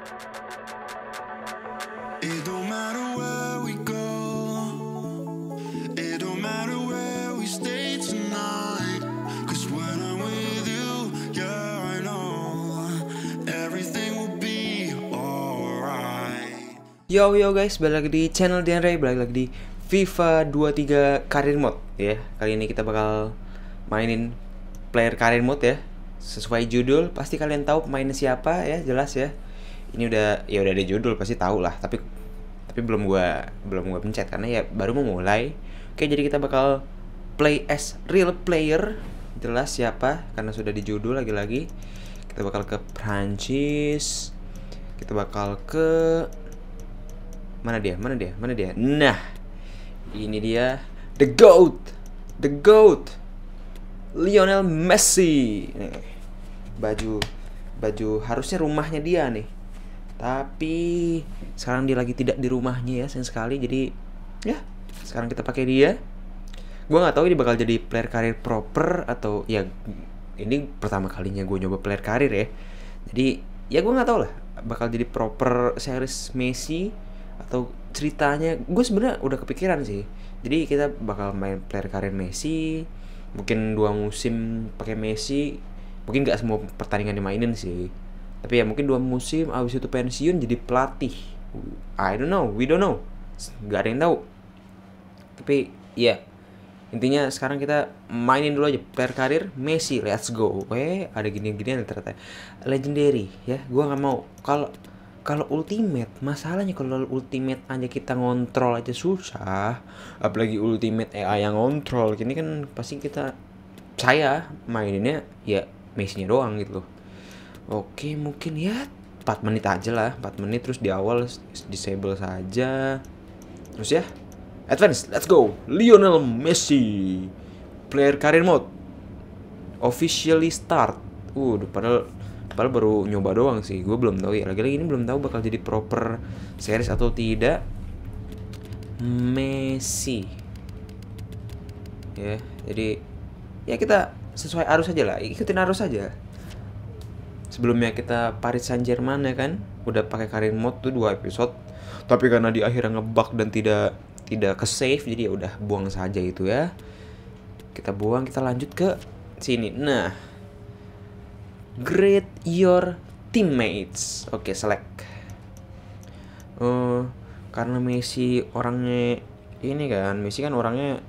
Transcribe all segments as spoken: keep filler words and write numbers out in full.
It don't matter where we go. It don't matter where we stay tonight. Cause when I'm with you, yeah, I know everything will be alright. Yo yo guys, balik lagi di channel Dianray, balik lagi di FIFA dua puluh tiga Career Mode ya. Kali ini kita bakal mainin player Career Mode ya. Sesuai judul, pasti kalian tahu pemainnya siapa ya, jelas ya. Ini udah ya udah ada judul, pasti tahu lah, tapi tapi belum gua belum gua pencet karena ya baru mau mulai. Oke, jadi kita bakal play as real player. Jelas siapa karena sudah di judul lagi-lagi. Kita bakal ke Prancis. Kita bakal ke Mana dia? Mana dia? Mana dia? Nah, ini dia the GOAT. The GOAT. Lionel Messi. Nih. Baju baju harusnya rumahnya dia nih. Tapi sekarang dia lagi tidak di rumahnya ya, sayang sekali. Jadi ya, sekarang kita pakai dia. Gua nggak tahu ini bakal jadi player karir proper atau ya ini pertama kalinya gue nyoba player karir ya. Jadi ya gue nggak tahu lah bakal jadi proper series Messi atau ceritanya. Gue sebenarnya udah kepikiran sih. Jadi kita bakal main player karir Messi, mungkin dua musim pakai Messi, mungkin nggak semua pertandingan dimainin sih. Tapi ya mungkin dua musim abis itu pensiun jadi pelatih. I don't know, we don't know. Gak ada yang tahu. Tapi ya intinya sekarang kita mainin dulu aja player karir Messi, let's go. Eh ada gini-ginian ternyata legendary ya. Gua nggak mau. Kalau kalau ultimate, masalahnya kalau ultimate aja kita ngontrol aja susah. Apalagi ultimate A I yang ngontrol. Gini kan pasti kita saya maininnya ya Messi-nya doang gitu loh. Oke, mungkin ya empat menit aja lah, empat menit terus di awal disable saja. Terus ya, advance, let's go. Lionel Messi. Player career mode. Officially start. Uh, padahal padahal baru nyoba doang sih. Gue belum tahu ya. Lagi-lagi ini belum tahu bakal jadi proper series atau tidak. Messi. Ya, jadi ya kita sesuai arus aja lah, ikutin arus aja. Sebelumnya kita Paris Saint-Germain ya kan, udah pakai career mode tuh dua episode. Tapi karena di akhirnya ngebug dan tidak tidak ke save, jadi ya udah buang saja itu ya. Kita buang, kita lanjut ke sini. Nah, grade your teammates. Oke, select. Uh, karena Messi orangnya ini kan, Messi kan orangnya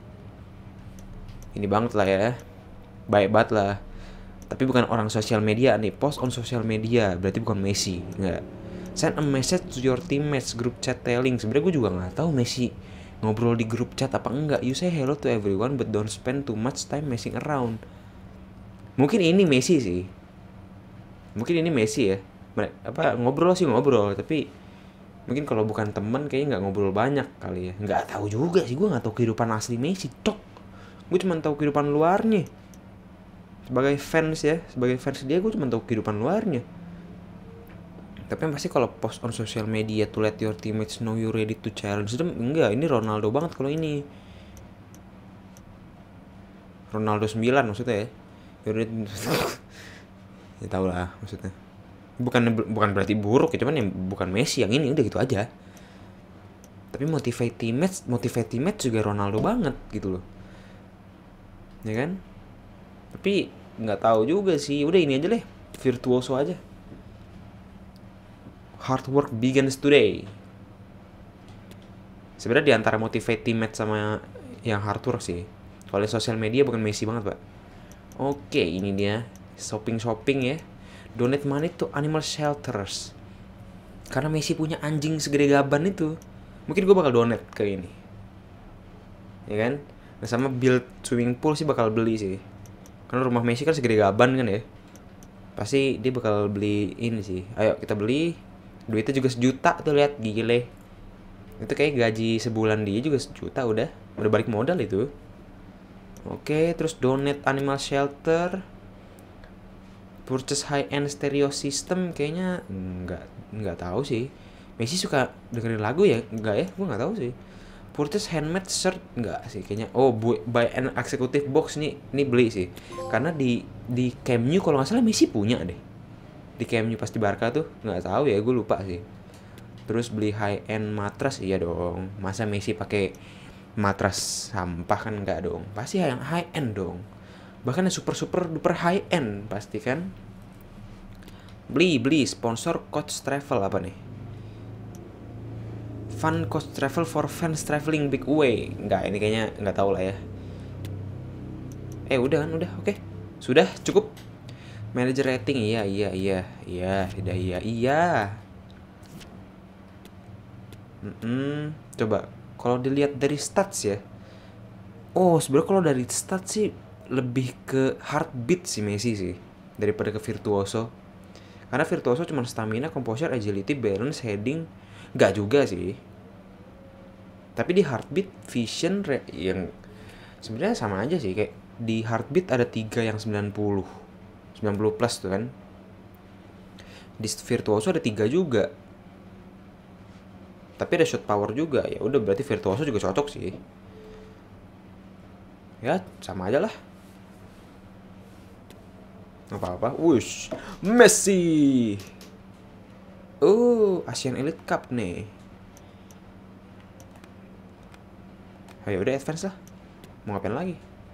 ini banget lah ya, baik banget lah. Tapi bukan orang sosial media nih, post on sosial media berarti bukan Messi, enggak. Send a message to your teammates, group chat telling. Sebenarnya gue juga nggak tahu Messi ngobrol di grup chat apa enggak. You say hello to everyone but don't spend too much time messing around. Mungkin ini Messi sih, mungkin ini Messi ya. Apa ngobrol sih ngobrol, tapi mungkin kalau bukan teman kayaknya nggak ngobrol banyak kali ya. Nggak tahu juga sih, gue nggak tahu kehidupan asli Messi, cok. Gue cuma tahu kehidupan luarnya. Sebagai fans ya, sebagai fans dia gue cuma tahu kehidupan luarnya. Tapi yang pasti kalau post on social media to let your teammates know you ready to challenge them, enggak, ini Ronaldo banget kalau ini. Ronaldo sembilan maksudnya ya. Ya tau lah maksudnya. Bukan bukan berarti buruk ya, cuman yang bukan Messi yang ini udah gitu aja. Tapi motivate teammates, motivate teammates juga Ronaldo banget gitu loh. Ya kan? Tapi nggak tahu juga sih, udah ini aja deh, virtuoso aja. Hard work begins today. Sebenarnya di antara motivate teammate sama yang hard work sih, kalau sosial media bukan Messi banget pak. Oke, ini dia shopping shopping ya. Donate money to animal shelters. Karena Messi punya anjing segede gaban itu, mungkin gue bakal donate ke ini, ya kan. Nah, sama build swimming pool sih bakal beli sih. Karena rumah Messi kan segede gaban kan ya. Pasti dia bakal beli ini sih. Ayo kita beli. Duitnya juga sejuta tuh, lihat gile. Itu kayak gaji sebulan dia juga sejuta udah. Udah balik modal itu. Oke, terus donate animal shelter. Purchase high end stereo system kayaknya enggak enggak tahu sih. Messi suka dengerin lagu ya? Enggak ya? Gua enggak tahu sih. Purchase handmade shirt enggak sih kayaknya. Oh, buy an executive box nih, ini beli sih. Karena di di Camp Nou kalau nggak salah Messi punya deh. di K M U pas di Barca tuh, nggak tahu ya, gue lupa sih. Terus beli high end matras, iya dong. Masa Messi pakai matras sampah? Kan nggak dong. Pasti yang high end dong. Bahkan yang super super duper high end pasti kan. Beli beli sponsor Coach Travel apa nih? Fun Coach Travel for fans traveling big way. Nggak, ini kayaknya nggak tahu lah ya. Eh udah kan, udah, oke. Sudah cukup. Manager rating, iya iya iya iya, udah iya iya. Mm-mm. Coba kalau dilihat dari stats ya. Oh, sebenarnya kalau dari stats sih lebih ke heartbeat sih Messi sih daripada ke virtuoso. Karena virtuoso cuma stamina, composure, agility, balance, heading, nggak juga sih. Tapi di heartbeat, vision, re- yang sebenarnya sama aja sih. Kayak di heartbeat ada tiga yang sembilan puluh sembilan puluh plus tuh kan. Di virtuoso ada tiga juga. Tapi ada shot power juga. Ya udah, berarti virtuoso juga cocok sih. Ya sama aja lah. Apa-apa. Wush, Messi. Oh, Asian Elite Cup nih. Ayo udah advance lah. Mau ngapain lagi?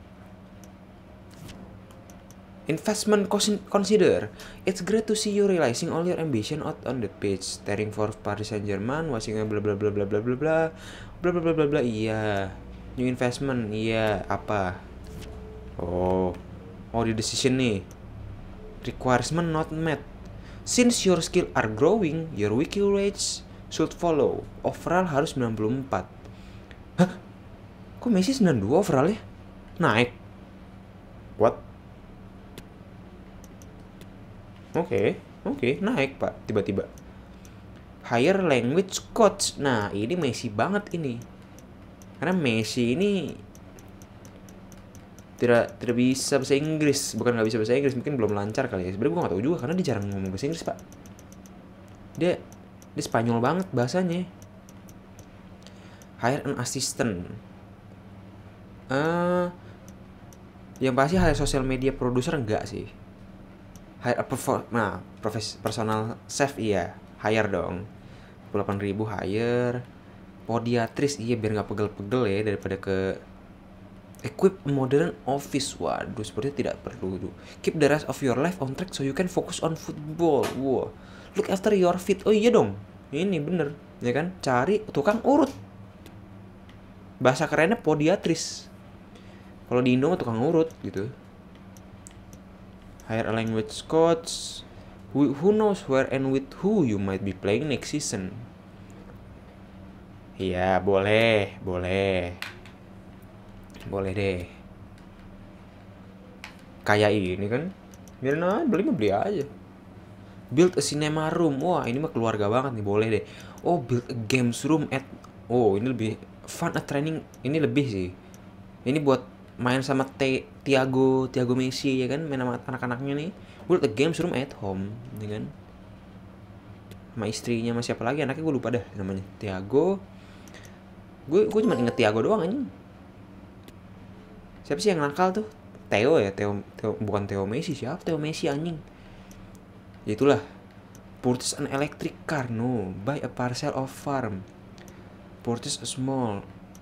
Investment consider. It's great to see you realizing all your ambition out on the pitch. Staring for Paris Saint-Germain, watching bla bla bla bla bla bla bla bla bla bla bla bla. Iya. New investment, iya. Apa? Oh, oh di decision nih. Requirement not met. Since your skill are growing, your wiki rates should follow. Overall harus sembilan puluh empat. Hah? Kok Messi sembilan puluh dua overall ya? Naik. What? Oke, okay, oke, okay, naik pak, tiba-tiba. Higher language coach. Nah, ini Messi banget ini. Karena Messi ini tidak tidak bisa bahasa Inggris, bukan nggak bisa bahasa Inggris, mungkin belum lancar kali ya. Sebenarnya gue nggak tahu juga karena dia jarang ngomong bahasa Inggris pak. Dia dia Spanyol banget bahasanya. Hire an assistant. Uh, yang pasti hire social media producer enggak sih. Hire a perfor- nah, profes- personal chef iya, hire dong. dua puluh delapan ribu hire. Podiatris iya, biar nggak pegel-pegel ya, daripada ke equip modern office. Waduh, sepertinya tidak perlu. Keep the rest of your life on track so you can focus on football. Wow. Look after your feet. Oh iya dong, ini bener ya kan, cari tukang urut. Bahasa kerennya podiatris. Kalau di Indo mah tukang urut gitu. Hire a language coach. Who, who knows where and with who you might be playing next season. Iya, boleh, boleh. Boleh deh. Kayak ini kan. Biarin aja, beli mah beli aja. Build a cinema room. Wah, ini mah keluarga banget nih, boleh deh. Oh, build a games room at. Oh, ini lebih fun a training. Ini lebih sih. Ini buat main sama T- Thiago, Thiago Messi ya kan, main sama anak-anaknya nih. Build a games room at home, ya kan. Sama istrinya, sama siapa lagi anaknya gue lupa dah namanya. Thiago. Gue gue cuma inget Thiago doang anjing. Siapa sih yang nakal tuh? Theo ya, Theo, Theo bukan Theo Messi, siapa Theo Messi anjing? Ya itulah. Purchase an electric car, no. Buy a parcel of farm. Purchase a small.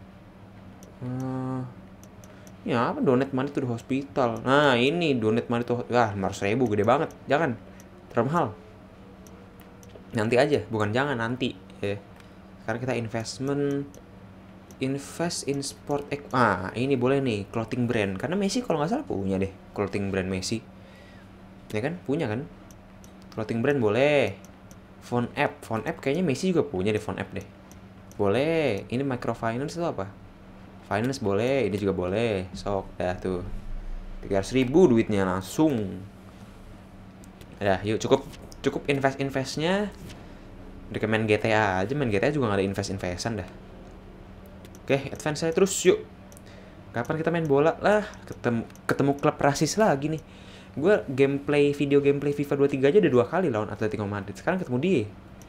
Uh, Ya apa, donate money to the hospital. Nah ini donate money to. Wah, lima ratus ribu gede banget. Jangan, terlalu mahal. Nanti aja, bukan jangan, nanti ya. Sekarang kita investment. Invest in sport. Ah ini boleh nih, clothing brand. Karena Messi kalau nggak salah punya deh clothing brand Messi. Ya kan, punya kan. Clothing brand boleh. Phone app, phone app kayaknya Messi juga punya deh, phone app deh. Boleh. Ini microfinance itu apa? Finance boleh, ini juga boleh. Sok, dah tuh tiga ratus ribu duitnya langsung. Dah, yuk cukup cukup invest-investnya. Udah main G T A aja, main G T A juga gak ada invest-investan dah. Oke, advance saya terus yuk. Kapan kita main bola lah? Ketemu ketemu klub rasis lagi nih. Gue gameplay, video gameplay FIFA dua puluh tiga aja udah dua kali lawan Atletico Madrid. Sekarang ketemu dia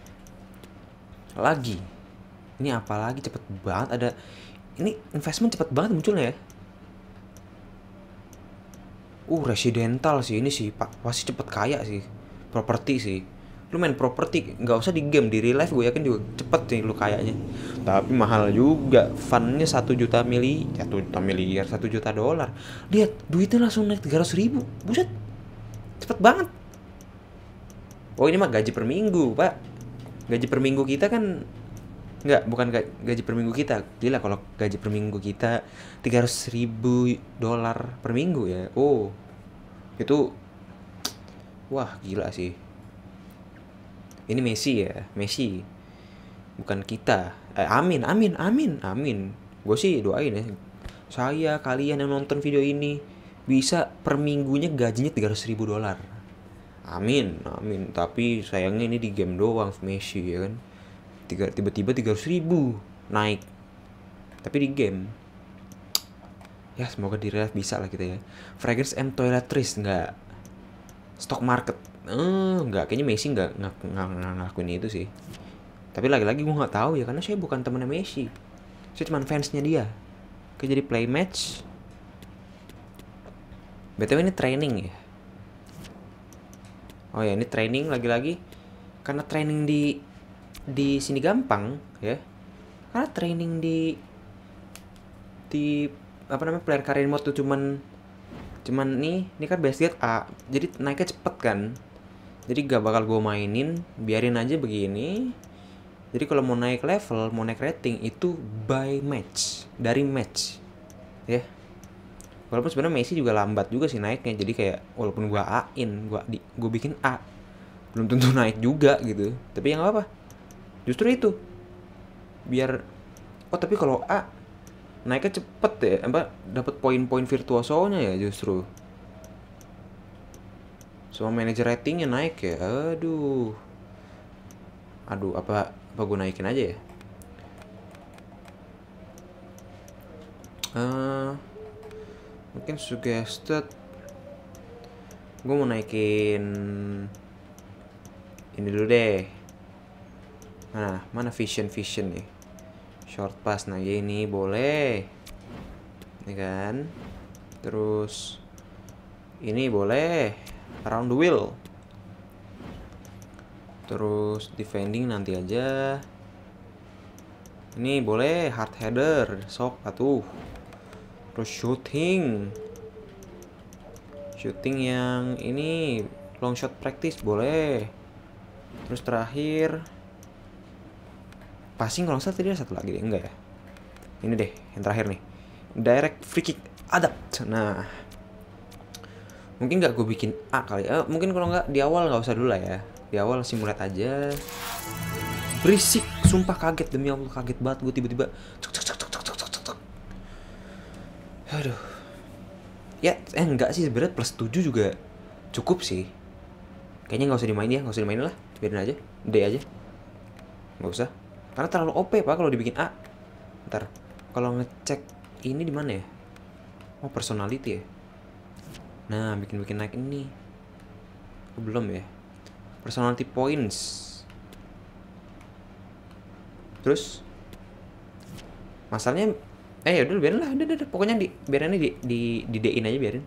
lagi. Ini apa lagi, cepet banget ada. Ini investment cepet banget munculnya ya. Uh, residental sih ini sih, Pak. Pasti cepet kaya sih. properti sih. Lu main properti nggak usah di game, di real life gue yakin juga cepet sih lu kayaknya. Tapi mahal juga, funnya satu juta mili, satu juta miliar, satu juta dolar. Lihat duitnya langsung naik tiga ratus ribu, buset, cepet banget. Oh ini mah gaji per minggu pak, gaji per minggu kita kan nggak, bukan gaji per minggu kita. Gila kalau gaji per minggu kita tiga ratus ribu dolar per minggu ya. Oh itu wah gila sih. Ini Messi ya, Messi, bukan kita. Eh, amin, amin, amin, amin. Gue sih doain ya, saya kalian yang nonton video ini bisa per minggunya gajinya tiga ratus ribu dolar. Amin, amin. Tapi sayangnya ini di game doang Messi ya kan. Tiga, tiba-tiba tiga ratus ribu naik. Tapi di game. Ya semoga di real bisa lah kita ya. Fragrance and toiletries enggak. Stock market. Eh, enggak, kayaknya Messi enggak ng- ng- ng- ngelakuin itu sih. Tapi lagi-lagi gue nggak tahu ya, karena saya bukan temennya Messi. Saya cuma fansnya dia. Oke, jadi play match. B T W ini training ya. Oh ya, ini training lagi-lagi. Karena training di di sini gampang ya. Karena training di di apa namanya player career mode tuh cuman cuman nih, ini kan base get A. Jadi naiknya cepet kan. Jadi gak bakal gue mainin, biarin aja begini. Jadi kalau mau naik level, mau naik rating itu by match, dari match, ya. Walaupun sebenarnya Messi juga lambat juga sih naiknya. Jadi kayak walaupun gue A-in, gue di, gue bikin A, belum tentu naik juga gitu. Tapi ya nggak apa-apa. Justru itu, biar oh tapi kalau A naiknya cepet ya, apa dapat poin-poin virtuosonya ya justru. Semua manajer ratingnya naik ya, aduh, aduh apa apa gue naikin aja ya. Uh, mungkin suggested, gue mau naikin ini dulu deh. Mana mana vision vision nih, short pass. Nah ya ini boleh, ini kan. Terus ini boleh around the wheel. Terus defending nanti aja. Ini boleh hard header, sok atuh. Terus shooting, shooting yang ini long shot practice boleh. Terus terakhir passing, kalau nggak salah tadi ada satu lagi deh, enggak ya? Ini deh yang terakhir nih, direct free kick adapt. Nah mungkin nggak gue bikin A kali ya. Mungkin kalau nggak di awal nggak usah dulu lah ya. Di awal simulate aja. Berisik, sumpah kaget, demi Allah kaget banget gue tiba-tiba. Cek cek cek cek cek cek cek cek. Aduh. Ya eh enggak sih sebenarnya plus tujuh juga cukup sih. Kayaknya nggak usah dimainin ya, nggak usah dimainin lah, biarin aja, D aja. Nggak usah. Karena terlalu O P pak kalau dibikin A. Ntar kalau ngecek ini di mana ya? Oh personality ya. Nah, bikin-bikin naik ini. Oh, belum ya. Personality points. Terus masalahnya eh ya udah biarin lah, udah, udah, pokoknya di biarin di di di D-in aja biarin.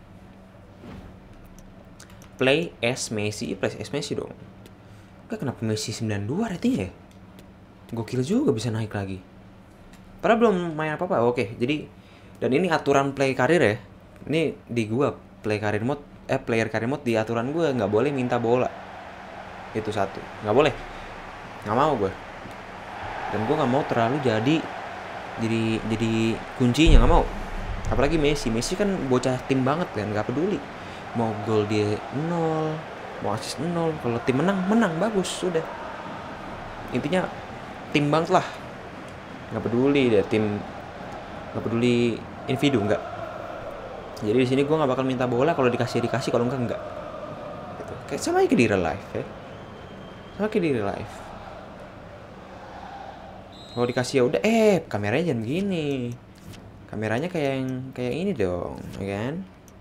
Play as Messi, play as Messi dong. Enggak, kenapa Messi sembilan puluh dua ratingnya ya? Gokil juga bisa naik lagi. Padahal belum main apa-apa. Oke, jadi dan ini aturan play karir ya. Ini di gua play career mode, eh player career mode di aturan gua nggak boleh minta bola. Itu satu, nggak boleh, nggak mau gua. Dan gua nggak mau terlalu jadi jadi jadi kuncinya, nggak mau. Apalagi Messi, Messi kan bocah tim banget kan, nggak peduli. Mau gol dia nol, mau assist nol. Kalau tim menang, menang bagus sudah. Intinya tim banget lah, nggak peduli deh tim, nggak peduli individu nggak. Jadi di sini gue nggak bakal minta bola, kalau dikasih dikasih, kalau enggak enggak. Gitu. Kayak sama kayak di real life ya. Sama kayak di real life. Kalau dikasih ya udah, eh kameranya jangan begini. Kameranya kayak yang kayak ini dong, ya kan?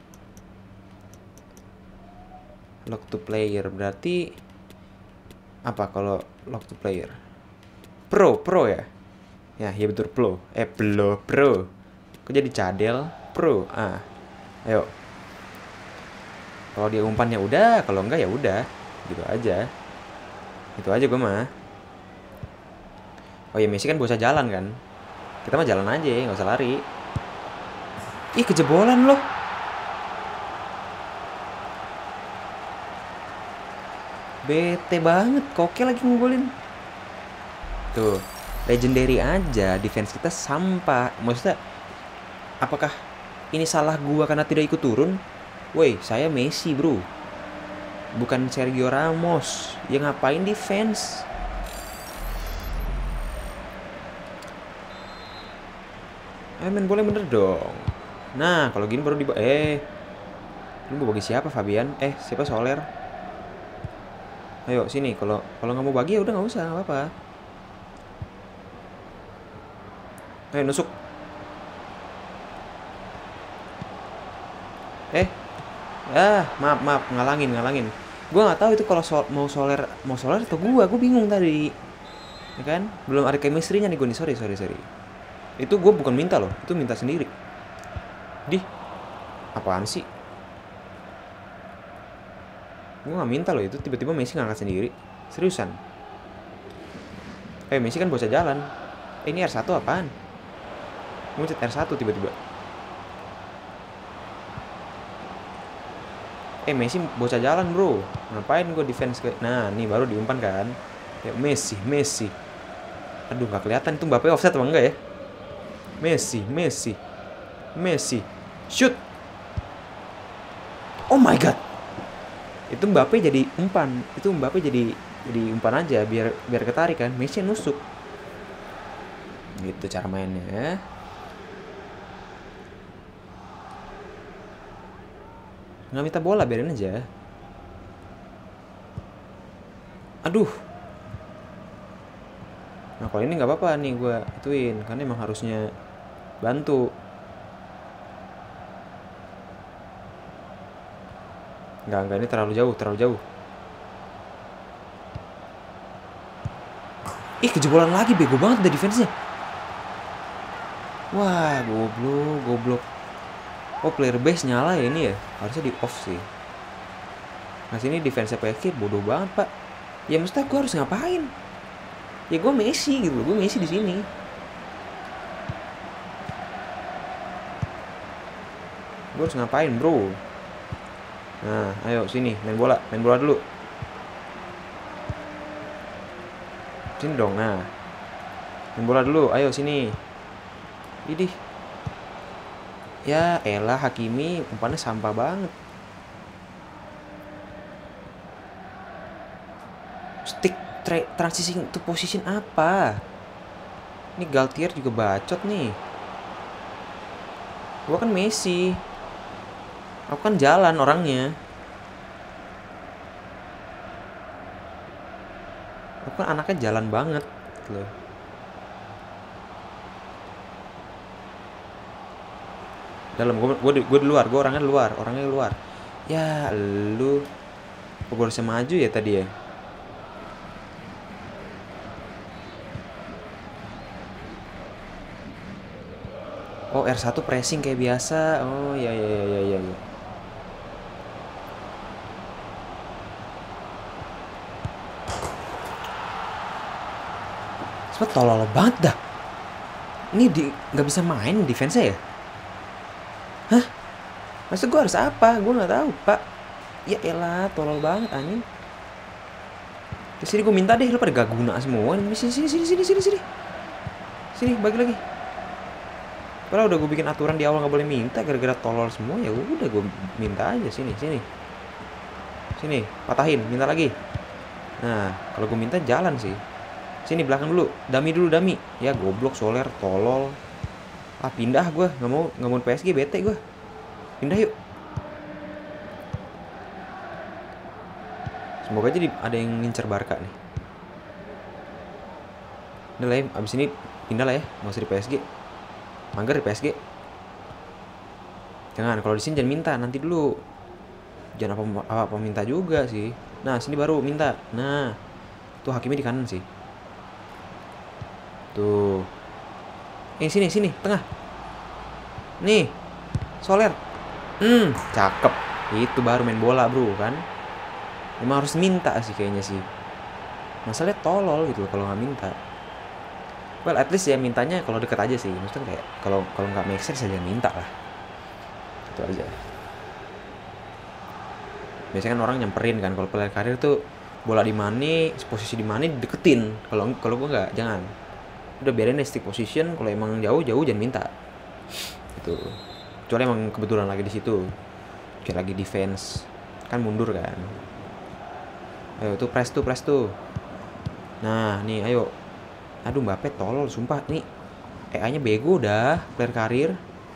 Lock to player berarti apa kalau lock to player? Pro, pro ya? Ya, ya betul pro. Eh, pro, pro. Kok jadi cadel? Pro. Ah. Ayo. Kalau dia umpannya udah, kalau enggak ya udah. Gitu aja. Itu aja gue mah. Oh ya Messi kan bocah jalan kan. Kita mah jalan aja, nggak usah lari. Ih kejebolan loh. Bete banget, Koke lagi ngegolin. Tuh, legendary aja, defense kita sampah. Maksudnya, apakah ini salah gua karena tidak ikut turun? Woi, saya Messi bro, bukan Sergio Ramos. Ya ngapain defense? Eh main boleh bener dong. Nah, kalau gini baru di eh lu mau bagi siapa Fabian? Eh, siapa Soler? Ayo sini, kalau kalau nggak mau bagi ya udah nggak usah, nggak apa-apa. Ayo nusuk. Eh, ah maaf maaf ngalangin ngalangin. Gua nggak tahu itu kalau so mau Soler mau Soler atau gua, gua bingung tadi. Ya kan, belum ada chemistry-nya nih gue nih, sorry sorry sorry. Itu gue bukan minta loh, itu minta sendiri. Di, apaan sih? Gue gak minta loh itu, tiba-tiba Messi ngangkat sendiri. Seriusan. Eh Messi kan bocah jalan. Eh ini R satu apaan? Gue cet R satu tiba-tiba. Eh Messi bocah jalan bro. Ngapain gue defense ke... Nah nih baru diumpan kan. Ya Messi, Messi. Aduh gak kelihatan itu Mbappe offset apa enggak ya. Messi, Messi, Messi. Shoot. Oh my god. Itu Mbappe jadi umpan, itu Mbappe jadi jadi umpan aja biar biar ketarik kan. Messi nusuk. Gitu cara mainnya ya. Nggak minta bola, biarin aja. Aduh. Nah kalau ini nggak apa-apa nih gue ituin, karena emang harusnya bantu. Enggak, enggak, ini terlalu jauh, terlalu jauh. Ih, kejebolan lagi, bego banget dari defense-nya. Wah, goblok, goblok. Oh, player base nyala ya ini ya? Harusnya di off sih. Nah, sini defense P S G bodoh banget, Pak. Ya mesti gue harus ngapain? Ya gue Messi gitu, gue Messi di sini. Gue harus ngapain, bro? Nah, ayo sini, main bola, main bola dulu. Sini dong, nah. Main bola dulu, ayo sini. Idih. Ya, elah Hakimi, umpannya sampah banget. Stick tra transition to position apa? Ini Galtier juga bacot nih. Gua kan Messi. Aku kan jalan orangnya. Aku kan anaknya jalan banget loh. Dalam gue gue gue di luar, gue orangnya di luar, orangnya di luar. Ya lu, gue harusnya maju ya tadi ya. Oh R satu pressing kayak biasa. Oh ya ya ya ya ya. Sebab tolol banget dah. Ini di nggak bisa main defense-nya ya? Hah? Maksud gue harus apa? Gue nggak tahu pak. Ya elah, tolol banget anjing. Kesini gue minta deh, lu pada gak guna semua. Sini sini sini sini sini sini. Sini bagi lagi. Padahal udah gue bikin aturan di awal nggak boleh minta, gara-gara tolol semua ya udah gue minta aja. Sini sini. Sini patahin, minta lagi. Nah kalau gue minta jalan sih. Sini belakang dulu, dami dulu dami. Ya goblok Soler, tolol. Ah pindah gue, nggak mau nggak mau P S G, bete gue. Pindah yuk. Semoga aja ada yang ngincer Barca nih. Udah lah ya, abis ini pindah lah ya, nggak usah di P S G. Manggar di P S G. Jangan, kalau di sini jangan minta, nanti dulu. Jangan apa apa, apa minta juga sih. Nah sini baru minta. Nah tuh Hakimi di kanan sih. Tuh. Eh sini sini tengah. Nih Soler. Hmm cakep. Itu baru main bola bro kan. Emang harus minta sih kayaknya sih. Masalahnya tolol gitu kalau nggak minta. Well, at least ya mintanya kalau deket aja sih. Maksudnya kayak kalau kalau nggak make sense aja minta lah. Itu aja. Biasanya kan orang nyamperin kan kalau player karir tuh bola di mana, posisi di mana deketin. Kalau kalau gue nggak, jangan. Udah biarin deh stick position. Kalau emang jauh-jauh jangan minta. Gitu. Kecuali emang kebetulan lagi di situ. Kayak lagi defense. Kan mundur kan. Ayo tuh press tuh, press tuh. Nah, nih ayo. Aduh, Mbappe tolol sumpah. Nih A I-nya bego dah, player karir.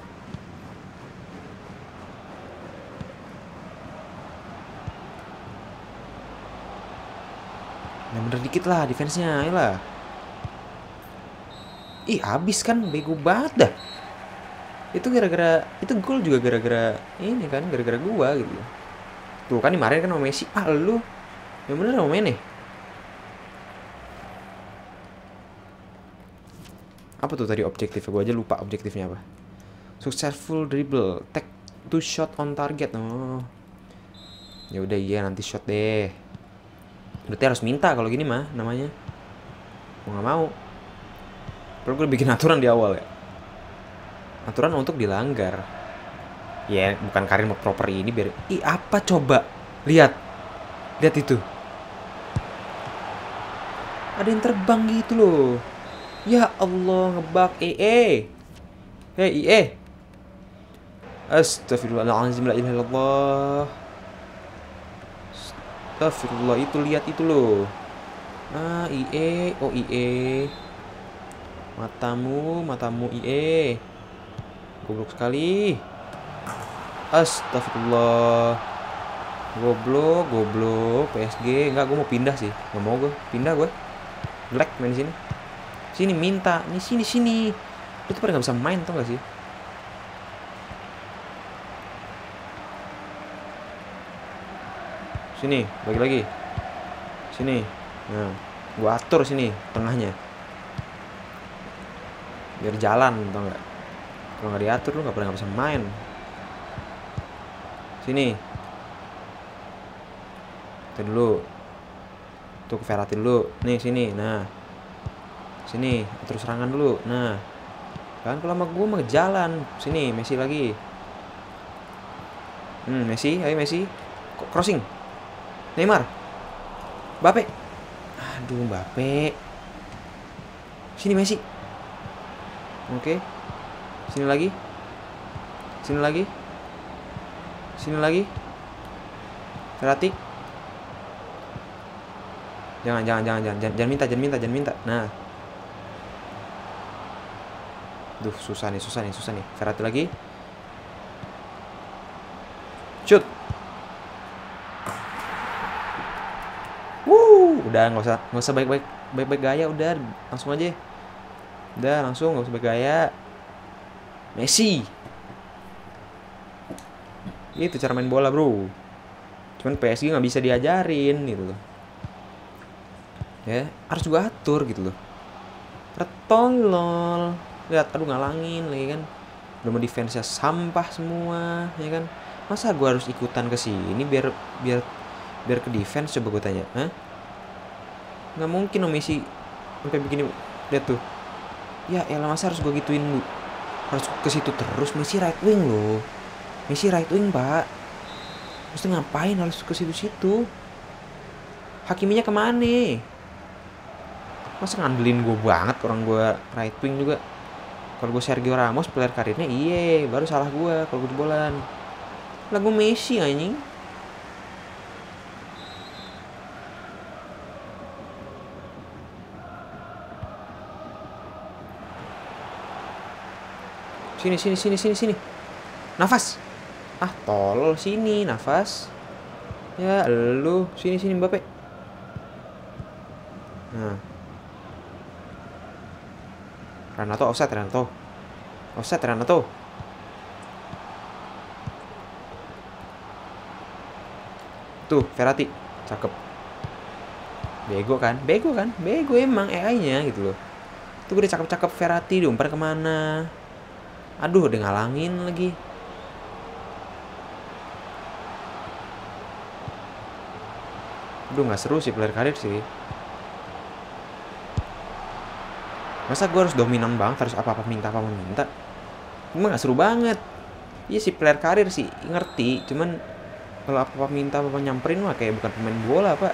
Nah, bener dikit lah defense-nya, ayolah. Ih, habis kan, bego banget dah. Itu gara-gara, itu gol juga gara-gara ini kan, gara-gara gua gitu. Tuh kan dimarahin kan sama Messi. Ah, lu. Yang bener sama Mane. Apa tuh tadi objektifnya? Gua aja lupa objektifnya apa. Successful dribble, take two shot on target. Oh. Ya udah iya nanti shot deh. Berarti harus minta kalau gini mah namanya. Mau nggak mau. Perlu gue bikin aturan di awal ya. Aturan untuk dilanggar. Ya bukan karir mau proper ini biar. Ih apa coba? Lihat. Lihat itu. Ada yang terbang gitu loh. Ya Allah ngebug E E. Hei E E. Astagfirullahaladzim la ilaha illallah. Astagfirullah, itu lihat itu loh. Ah, I E, oh I E. Matamu, matamu I E. Goblok sekali. Astagfirullah. Goblok, goblok. P S G, enggak, gue mau pindah sih. Enggak mau gue, pindah gue. Black main di sini. Sini minta, nih sini sini. Lu tuh pada nggak bisa main tau gak sih? Sini, bagi lagi. Sini. Nah, gua atur sini tengahnya. Biar jalan, tau nggak? Kalau nggak diatur lu nggak pernah nggak bisa main. Sini. Itu dulu. Tuh ke Verratti dulu. Nih sini. Nah. Sini, atur serangan dulu. Nah. Kan kalau sama gua mah jalan. Sini, Messi lagi. Hmm, Messi, ayo Messi. Crossing. Neymar. Mbappe. Aduh, Mbappe. Sini Messi. Oke. Sini lagi. Sini lagi. Sini lagi. Verratti. Jangan, jangan, jangan, jangan, jangan minta, jangan minta, jangan minta. Nah. Duh, susah nih, susah nih, susah nih. Verratti lagi. Shoot. Wuh, udah nggak usah nggak usah baik-baik baik-baik gaya, udah langsung aja. Udah langsung nggak usah baik gaya. Messi. Itu cara main bola, bro. Cuman P S G nggak bisa diajarin gitu loh. Ya, harus juga atur gitu loh. Retolol. Lihat, aduh ngalangin lagi kan. Udah mau defense-nya sampah semua, ya kan. Masa gua harus ikutan ke sini biar biar biar ke defense, coba gue tanya. Hah? Nggak mungkin dong Messi sampai begini. Lihat tuh. Ya elah, masa harus gue gituin lu? Harus ke situ terus. Messi right wing loh. Messi right wing, Pak. Mesti ngapain harus ke situ-situ? Hakiminya kemana? Masa ngandelin gue banget orang gue right wing juga. Kalau gue Sergio Ramos player karirnya, iye baru salah gue kalau gue jebolan. Lah gue Messi anjing. Sini, sini, sini, sini, sini. Nafas. Ah, tolol sini, nafas. Ya, lu sini, sini Mbappe. Nah. Renato offside, Renato. Offside, Renato. Tuh, Verratti. Cakep. Bego kan? Bego kan? Bego emang A I-nya gitu loh. Tuh udah cakep-cakep Verratti, diumpan kemana? Aduh, udah ngalangin lagi. Aduh, nggak seru sih player karir sih. Masa gue harus dominan banget, harus apa-apa minta apa minta? Emang nggak seru banget. Iya sih player karir sih ngerti, cuman kalau apa-apa minta apa nyamperin mah kayak bukan pemain bola, Pak.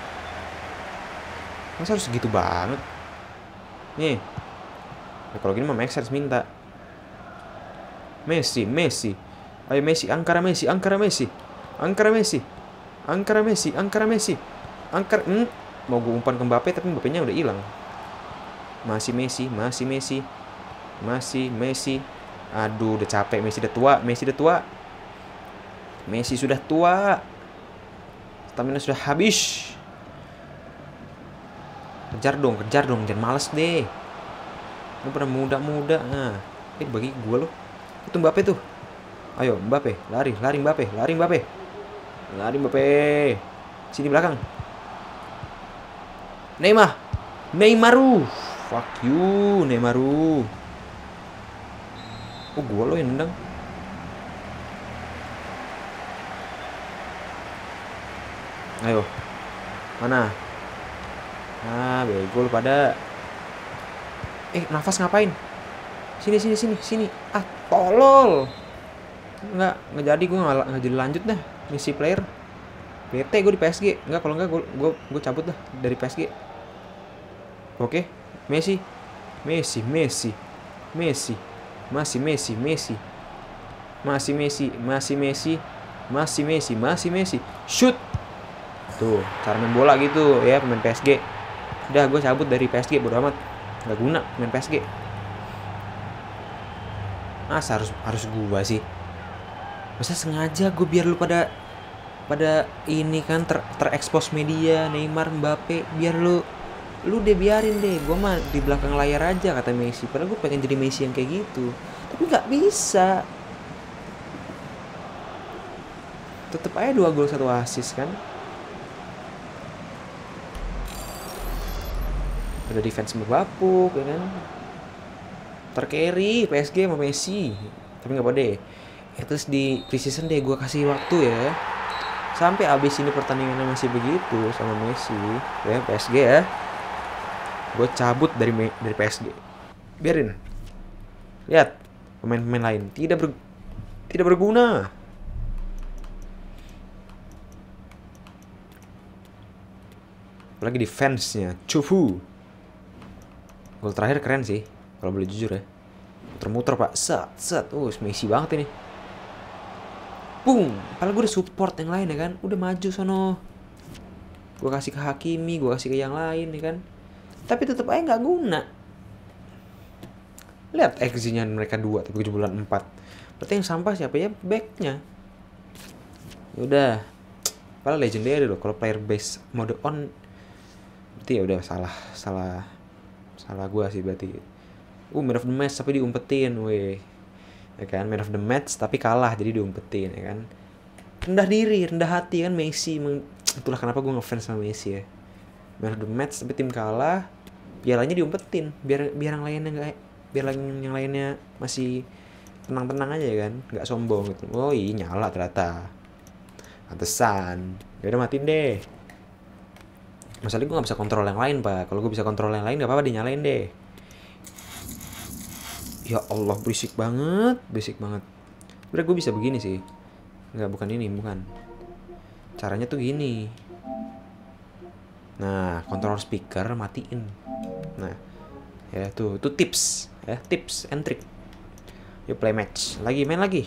Masa harus gitu banget? Nih. Ya, kalau gini mah make sense minta. Messi, Messi. Ayo Messi, Ankara Messi, Ankara Messi. Ankara Messi. Ankara Messi, Ankara Messi. Angkar hmm, mau gue umpan ke Mbappe tapi Mbappe-nya udah hilang. Masih Messi, masih Messi. Masih Messi. Aduh, udah capek, Messi udah tua, Messi udah tua. Messi sudah tua. Stamina sudah habis. Kejar dong, kejar dong, jangan males deh. Lu pada muda-muda. Nah, eh bagi gue lo. Itu Mbappe tuh. Ayo Mbappe, lari, lari Mbappe, lari Mbappe. Lari Mbappe. Sini belakang. Neymar. Neymaru. Fuck you, Neymaru. Oh, gue lo yang nendang. Ayo. Mana? Ah, bego lu pada. Eh, nafas ngapain? Sini, sini, sini, sini. Ah, tolol. Enggak, nggak jadi, gue nggak nggak jadi lanjut dah misi player. Bete gue di P S G. Enggak, kalau enggak gue gue gue cabut dah dari P S G. Oke, Messi. Messi, Messi. Messi. Masih Messi, Messi. Masih Messi, masih Messi. Masih Messi, masih Messi. Shoot. Tuh, cara main bola gitu ya pemain P S G. Udah, gue cabut dari P S G, bodo amat. Gak guna main P S G. Masa harus harus gua sih? Masa sengaja gue biar lu pada pada ini kan ter, terekspos media Neymar, Mbappe, biar lu lu deh biarin deh. Gue mah di belakang layar aja kata Messi. Padahal gue pengen jadi Messi yang kayak gitu. Tapi nggak bisa. Tetep aja dua gol satu assist kan. Ada defense bapuk ya kan. Tercarry P S G sama Messi. Tapi nggak apa deh. Ya, terus di preseason deh gue kasih waktu ya. Sampai abis ini pertandingannya masih begitu sama Messi ya P S G ya. Gue cabut dari dari P S G. Biarin. Lihat pemain-pemain lain tidak ber, tidak berguna. Apalagi defense-nya Cufu. Gol terakhir keren sih, kalau boleh jujur ya. Muter-muter pak, set, set, uh, Messi banget ini. Boom, padahal gue udah support yang lain ya kan, udah maju sono. Gue kasih ke Hakimi, gue kasih ke yang lain ya kan. Tapi tetap aja nggak guna. Lihat X G-nya mereka dua, tapi kejebolan empat. Berarti yang sampah siapa ya? Back-nya. Yaudah, padahal legendary loh. Kalau player base mode on, berarti ya udah salah, salah. Salah gue sih berarti. Uh, man of the match tapi diumpetin, weh. Ya kan, man of the match tapi kalah jadi diumpetin ya kan. Rendah diri, rendah hati kan Messi. Itulah kenapa gue ngefans sama Messi ya. Man of the match tapi tim kalah, pialanya diumpetin biar biar yang lainnya enggak biar yang lainnya masih tenang-tenang aja ya kan, nggak sombong gitu. Oh iya nyala ternyata. Pantesan. Ya udah matiin deh. Masalahnya gue gak bisa kontrol yang lain pak. Kalau gue bisa kontrol yang lain gak apa-apa dinyalain deh. Ya Allah berisik banget. Berisik banget. Sebenernya gue bisa begini sih. Enggak, bukan ini, bukan. Caranya tuh gini. Nah, kontrol speaker matiin. Nah, ya tuh, itu tips ya, tips and trick. Yuk play match. Lagi, main lagi.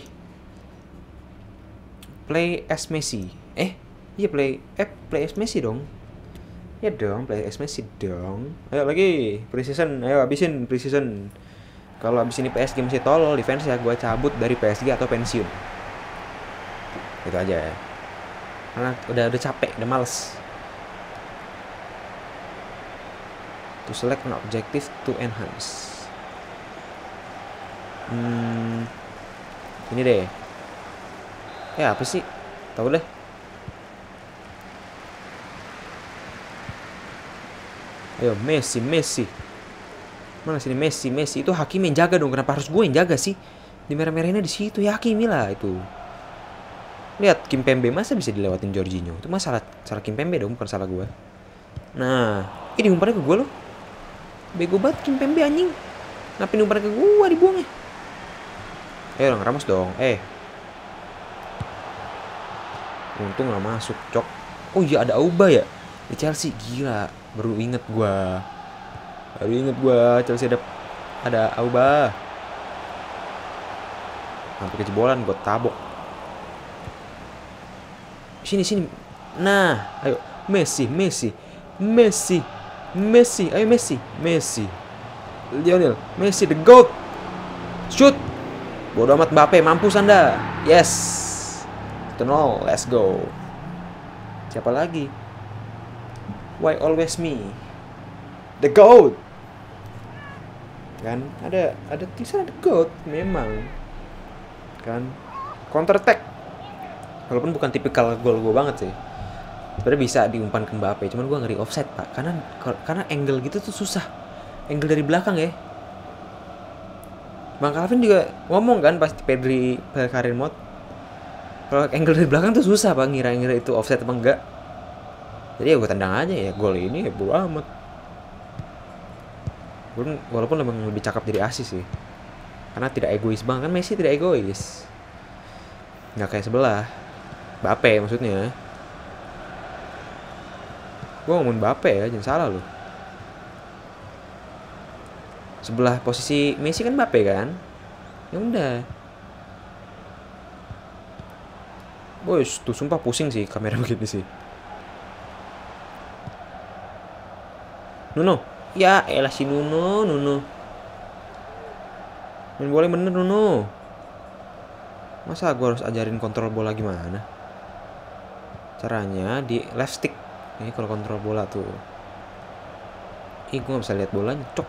Play as Messi. Eh, iya play eh play as Messi dong. Ya dong, play as Messi dong. Ayo lagi, preseason, ayo habisin preseason. Kalau abis ini P S G masih tolol defense ya, gue cabut dari P S G atau pensiun. Itu aja ya. Karena udah udah capek, udah males. To select an objective to enhance. Hmm, ini deh. Ya apa sih? Tahu deh. Ayo Messi, Messi. Mana sini Messi, Messi. Itu Hakimi yang jaga dong. Kenapa harus gue yang jaga sih? Di merah-merahnya di situ ya Hakimi lah itu. Lihat Kimpembe masa bisa dilewatin Jorginho. Itu masalah salah Kimpembe dong, bukan salah gue. Nah, ini umpannya ke gue loh. Bego banget Kimpembe anjing. Ngapain umpannya ke gue dibuangnya? Eh, orang Ramos dong. Eh. Untung gak masuk, cok. Oh iya ada Auba ya di Chelsea, gila. Baru inget gue. Baru inget gue Chelsea ada ada Auba. Sampai kejebolan gue tabok. Sini sini. Nah, ayo Messi, Messi, Messi, Messi, ayo Messi, Messi. Lionel Messi the GOAT. Shoot. Bodoh amat Mbappe, mampus Anda. Yes. satu nol, let's go. Siapa lagi? Why always me? The GOAT. Kan ada ada tulisan the GOAT memang. Kan counter attack. Walaupun bukan tipikal gol gue banget sih. Sebenarnya bisa diumpan ke Mbappe, cuman gue ngeri offside, Pak. Karena karena angle gitu tuh susah. Angle dari belakang ya. Bang Calvin juga ngomong kan pas Pedri karir mode. Kalau angle dari belakang tuh susah, Pak, ngira-ngira itu offside apa enggak. Jadi ya gue tendang aja ya, gol ini ya bodo amat. Walaupun memang lebih cakep dari Asis sih. Karena tidak egois banget, kan Messi tidak egois. Nggak kayak sebelah. Mbappe maksudnya. Gue ngomongin Mbappe ya, jangan salah loh. Sebelah posisi Messi kan Mbappe kan. Ya udah. Bos, tuh sumpah pusing sih kamera begini sih. Nuno. Ya elah si Nuno, Nuno. Main bola bener Nuno. Masa gue harus ajarin kontrol bola gimana? Caranya di left stick. Ini kalau kontrol bola tuh. Ih, gue gak bisa lihat bolanya, cok.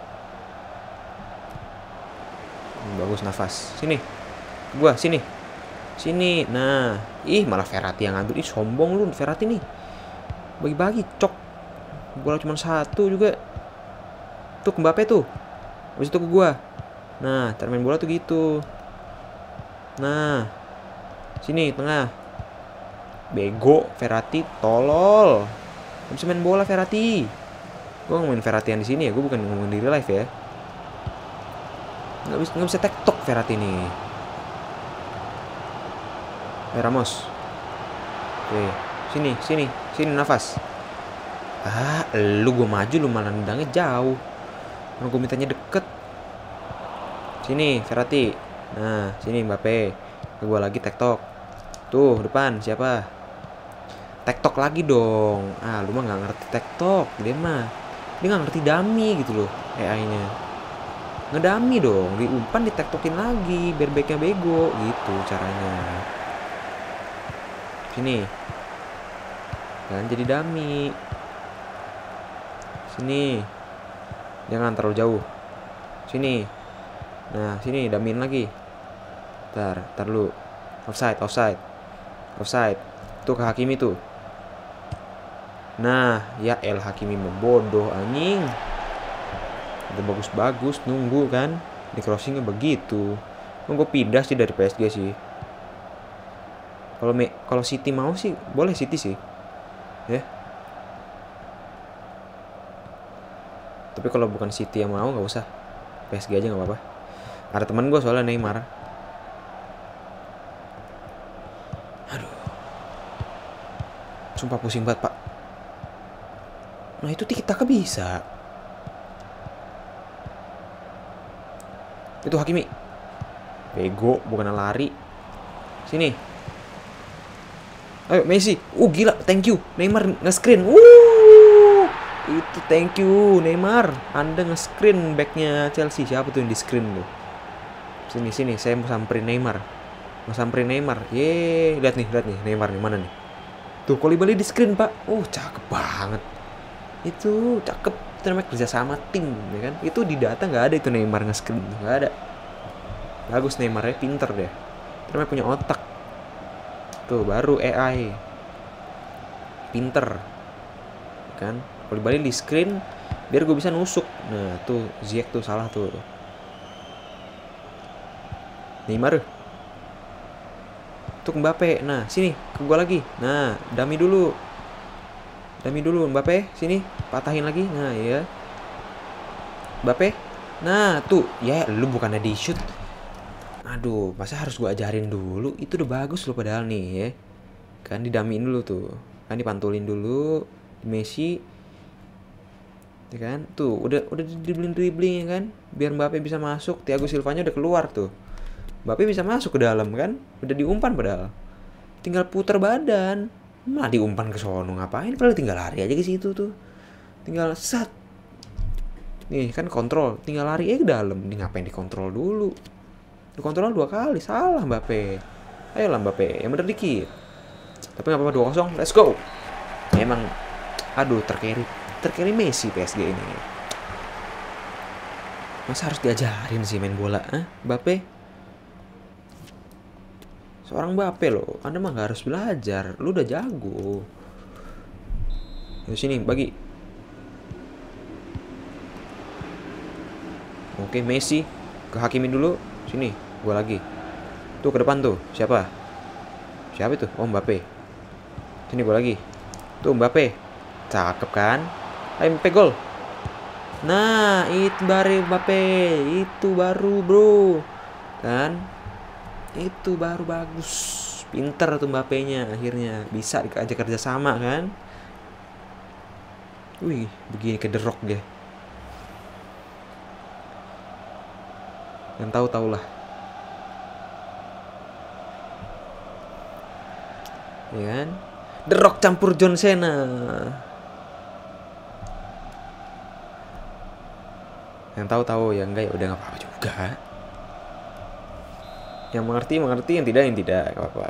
Hmm, bagus nafas. Sini. Gua sini. Sini. Nah, ih malah Verratti yang ngambil. Ih, sombong lu Verratti nih. Bagi-bagi, cok. Bola cuma satu juga. Tuh ke Mbappe tuh. Habis itu ke gua. Nah, cara main bola tuh gitu. Nah. Sini tengah. Bego Verratti, tolol. Gak bisa main bola Verratti. Gue ngomongin Verratti yang di sini ya, gue bukan ngomongin di real life ya. Gak bisa nggak bisa tektok Verratti nih. Eh Ramos. Oke, sini, sini, sini nafas. Ah, lu gue maju lu malah nendangnya jauh. Kalau gue mintanya deket. Sini Verratti. Nah, sini Mbappe. Gue lagi tektok. Tuh depan siapa? TikTok lagi dong. Ah, lu mah nggak ngerti TikTok. Dia mah dia nggak ngerti dummy gitu loh A I-nya. Ngedummy dong, diumpan ditektokin lagi biar backnya bego gitu caranya. Sini. Kan jadi dummy. Sini. Jangan terlalu jauh. Sini. Nah, sini dummy lagi. Ntar, ntar lu. Offside, offside. Offside. Tuh ke Hakimi tuh. Nah, ya El Hakimi membodoh anjing. Udah bagus-bagus nunggu kan. Di crossingnya begitu. Gue pindah sih dari P S G sih. Kalau me kalau City mau sih boleh City sih. Ya. Tapi kalau bukan City yang mau nggak usah. P S G aja nggak apa-apa. Ada teman gue soalnya Neymar. Aduh. Sumpah pusing banget, Pak. Nah itu tiki-taka bisa. Itu Hakimi. Bego, bukan lari. Sini. Ayo Messi. Uh gila, thank you. Neymar nge-screen. Uh. Itu thank you Neymar. Anda nge-screen backnya Chelsea. Siapa tuh yang di-screen tuh? Sini sini, saya mau samperin Neymar. Mau samperin Neymar. Yeay, lihat nih, lihat nih Neymar nih mana nih? Tuh, Koulibaly di-screen, Pak. Oh, cakep banget. Itu cakep, itu namanya kerja sama tim ya kan. Itu di data nggak ada itu Neymar nge-screen, nggak ada. Bagus Neymarnya, pinter deh. Itu namanya punya otak. Tuh baru A I pinter kan. Koulibaly di screen biar gue bisa nusuk. Nah tuh Ziyech tuh salah tuh. Neymar Untuk Mbappe. Nah, sini ke gua lagi. Nah, dummy dulu. Dummy dulu Mbappe, sini. Patahin lagi. Nah, ya. Mbappe. Nah, tuh. Ya, lu bukannya di shoot. Aduh, masa harus gua ajarin dulu? Itu udah bagus loh padahal nih ya. Kan didamiin dulu tuh. Kan dipantulin dulu Messi. Ya kan? Tuh, udah udah dribbling-dribbling ya kan? Biar Mbappe bisa masuk. Thiago Silva-nya udah keluar tuh. Mbappe bisa masuk ke dalam kan? Udah diumpan padahal. Tinggal putar badan. Malah diumpan ke sono ngapain? Padahal tinggal lari aja ke situ tuh. Tinggal sat. Nih kan kontrol, tinggal lari aja ke dalam. Ini ngapain dikontrol dulu? Dikontrol dua kali, salah Mbappe. Ayolah Mbappe, yang bener dikit. Tapi nggak apa-apa, dua kosong, let's go. Emang, aduh terkeri, terkeri Messi P S G ini. Masa harus diajarin sih main bola, ah? Mbappe? Seorang Mbappe loh, Anda mah nggak harus belajar, lu udah jago. Di sini bagi. Oke Messi, ke Hakimi dulu, sini, gua lagi. Tuh ke depan tuh, siapa? Siapa itu? Oh Mbappe. Sini gua lagi. Tuh Mbappe, cakep kan? Ayo Mbappe gol. Nah itu baru Mbappe, itu baru bro, kan? Itu baru bagus. Pinter tuh Mbappe-nya akhirnya bisa diajak kerja sama kan. Wih, begini ke The Rock dia. Yang tahu-tahu lah. Ya kan? The Rock campur John Cena. Yang tahu-tahu ya enggak ya udah enggak apa-apa juga. Yang mengerti mengerti, yang tidak yang tidak, gak apa-apa.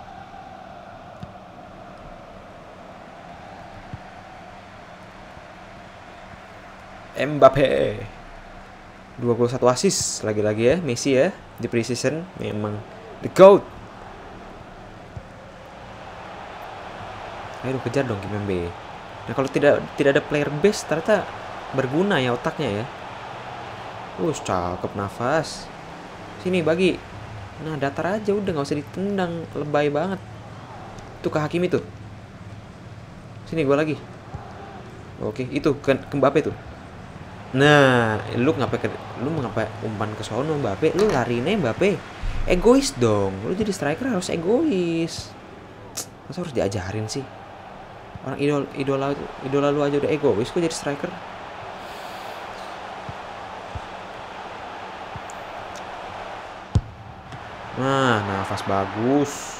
Mbappe dua puluh satu assist lagi-lagi ya Messi ya di preseason memang the GOAT. Ayo kejar dong Kimpembe. Nah kalau tidak tidak ada player base ternyata berguna ya otaknya ya. Uh, cakep nafas. Sini bagi. Nah datar aja udah nggak usah ditendang, lebay banget. Tuh ke Hakimi tuh. Sini gua lagi. Oke itu ke, ke Mbappe tuh. Nah lu ngapa ke, lu ngapa umpan ke sono Mbappe? Lu larinya Mbappe. Egois dong. Lu jadi striker harus egois. Masa harus diajarin sih? Orang idol idola idola lu aja udah egois kok jadi striker. Nah, nafas bagus.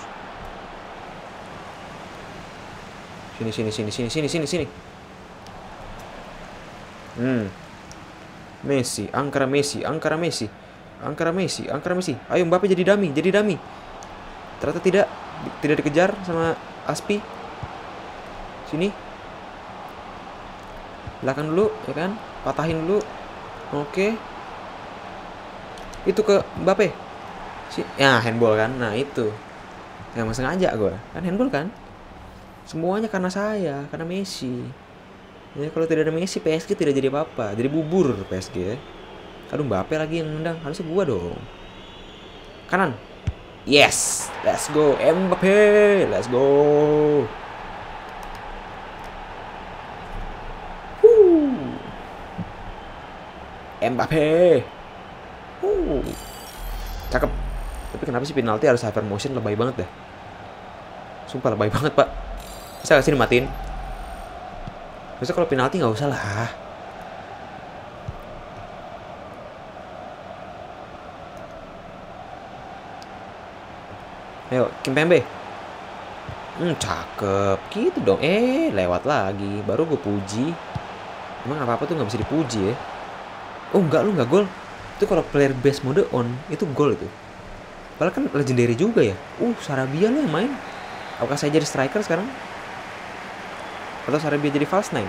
Sini sini sini sini sini sini sini. Hmm. Messi, Angkara Messi, Angkara Messi. Angkara Messi, Angkara Messi. Ayo Mbappe jadi dummy, jadi dummy. Ternyata tidak tidak dikejar sama Aspi. Sini. Belakang dulu, ya kan? Patahin dulu. Oke. Itu ke Mbappe. Ya handball kan, nah itu yang sengaja gue kan handball kan, semuanya karena saya, karena Messi. Ya kalau tidak ada Messi P S G tidak jadi apa-apa, jadi bubur P S G. Aduh Mbappe lagi yang nendang, harusnya gue dong. Kanan, yes, let's go Mbappe, let's go. Woo. Mbappe, Woo. Cakep. Tapi kenapa sih penalti harus hyper motion, lebay banget deh. Sumpah lebay banget pak. Bisa gak sih dimatiin? Bisa kalau penalti gak usah lah. Ayo Kimpembe. Hmm cakep. Gitu dong. Eh lewat lagi. Baru gue puji. Emang apa-apa tuh gak bisa dipuji ya. Oh enggak, lu gak gol. Itu kalau player base mode on itu gol itu. Padahal kan legendary juga ya. Uh, Sarabia lah yang main. Apakah saya jadi striker sekarang? Atau Sarabia jadi false nine?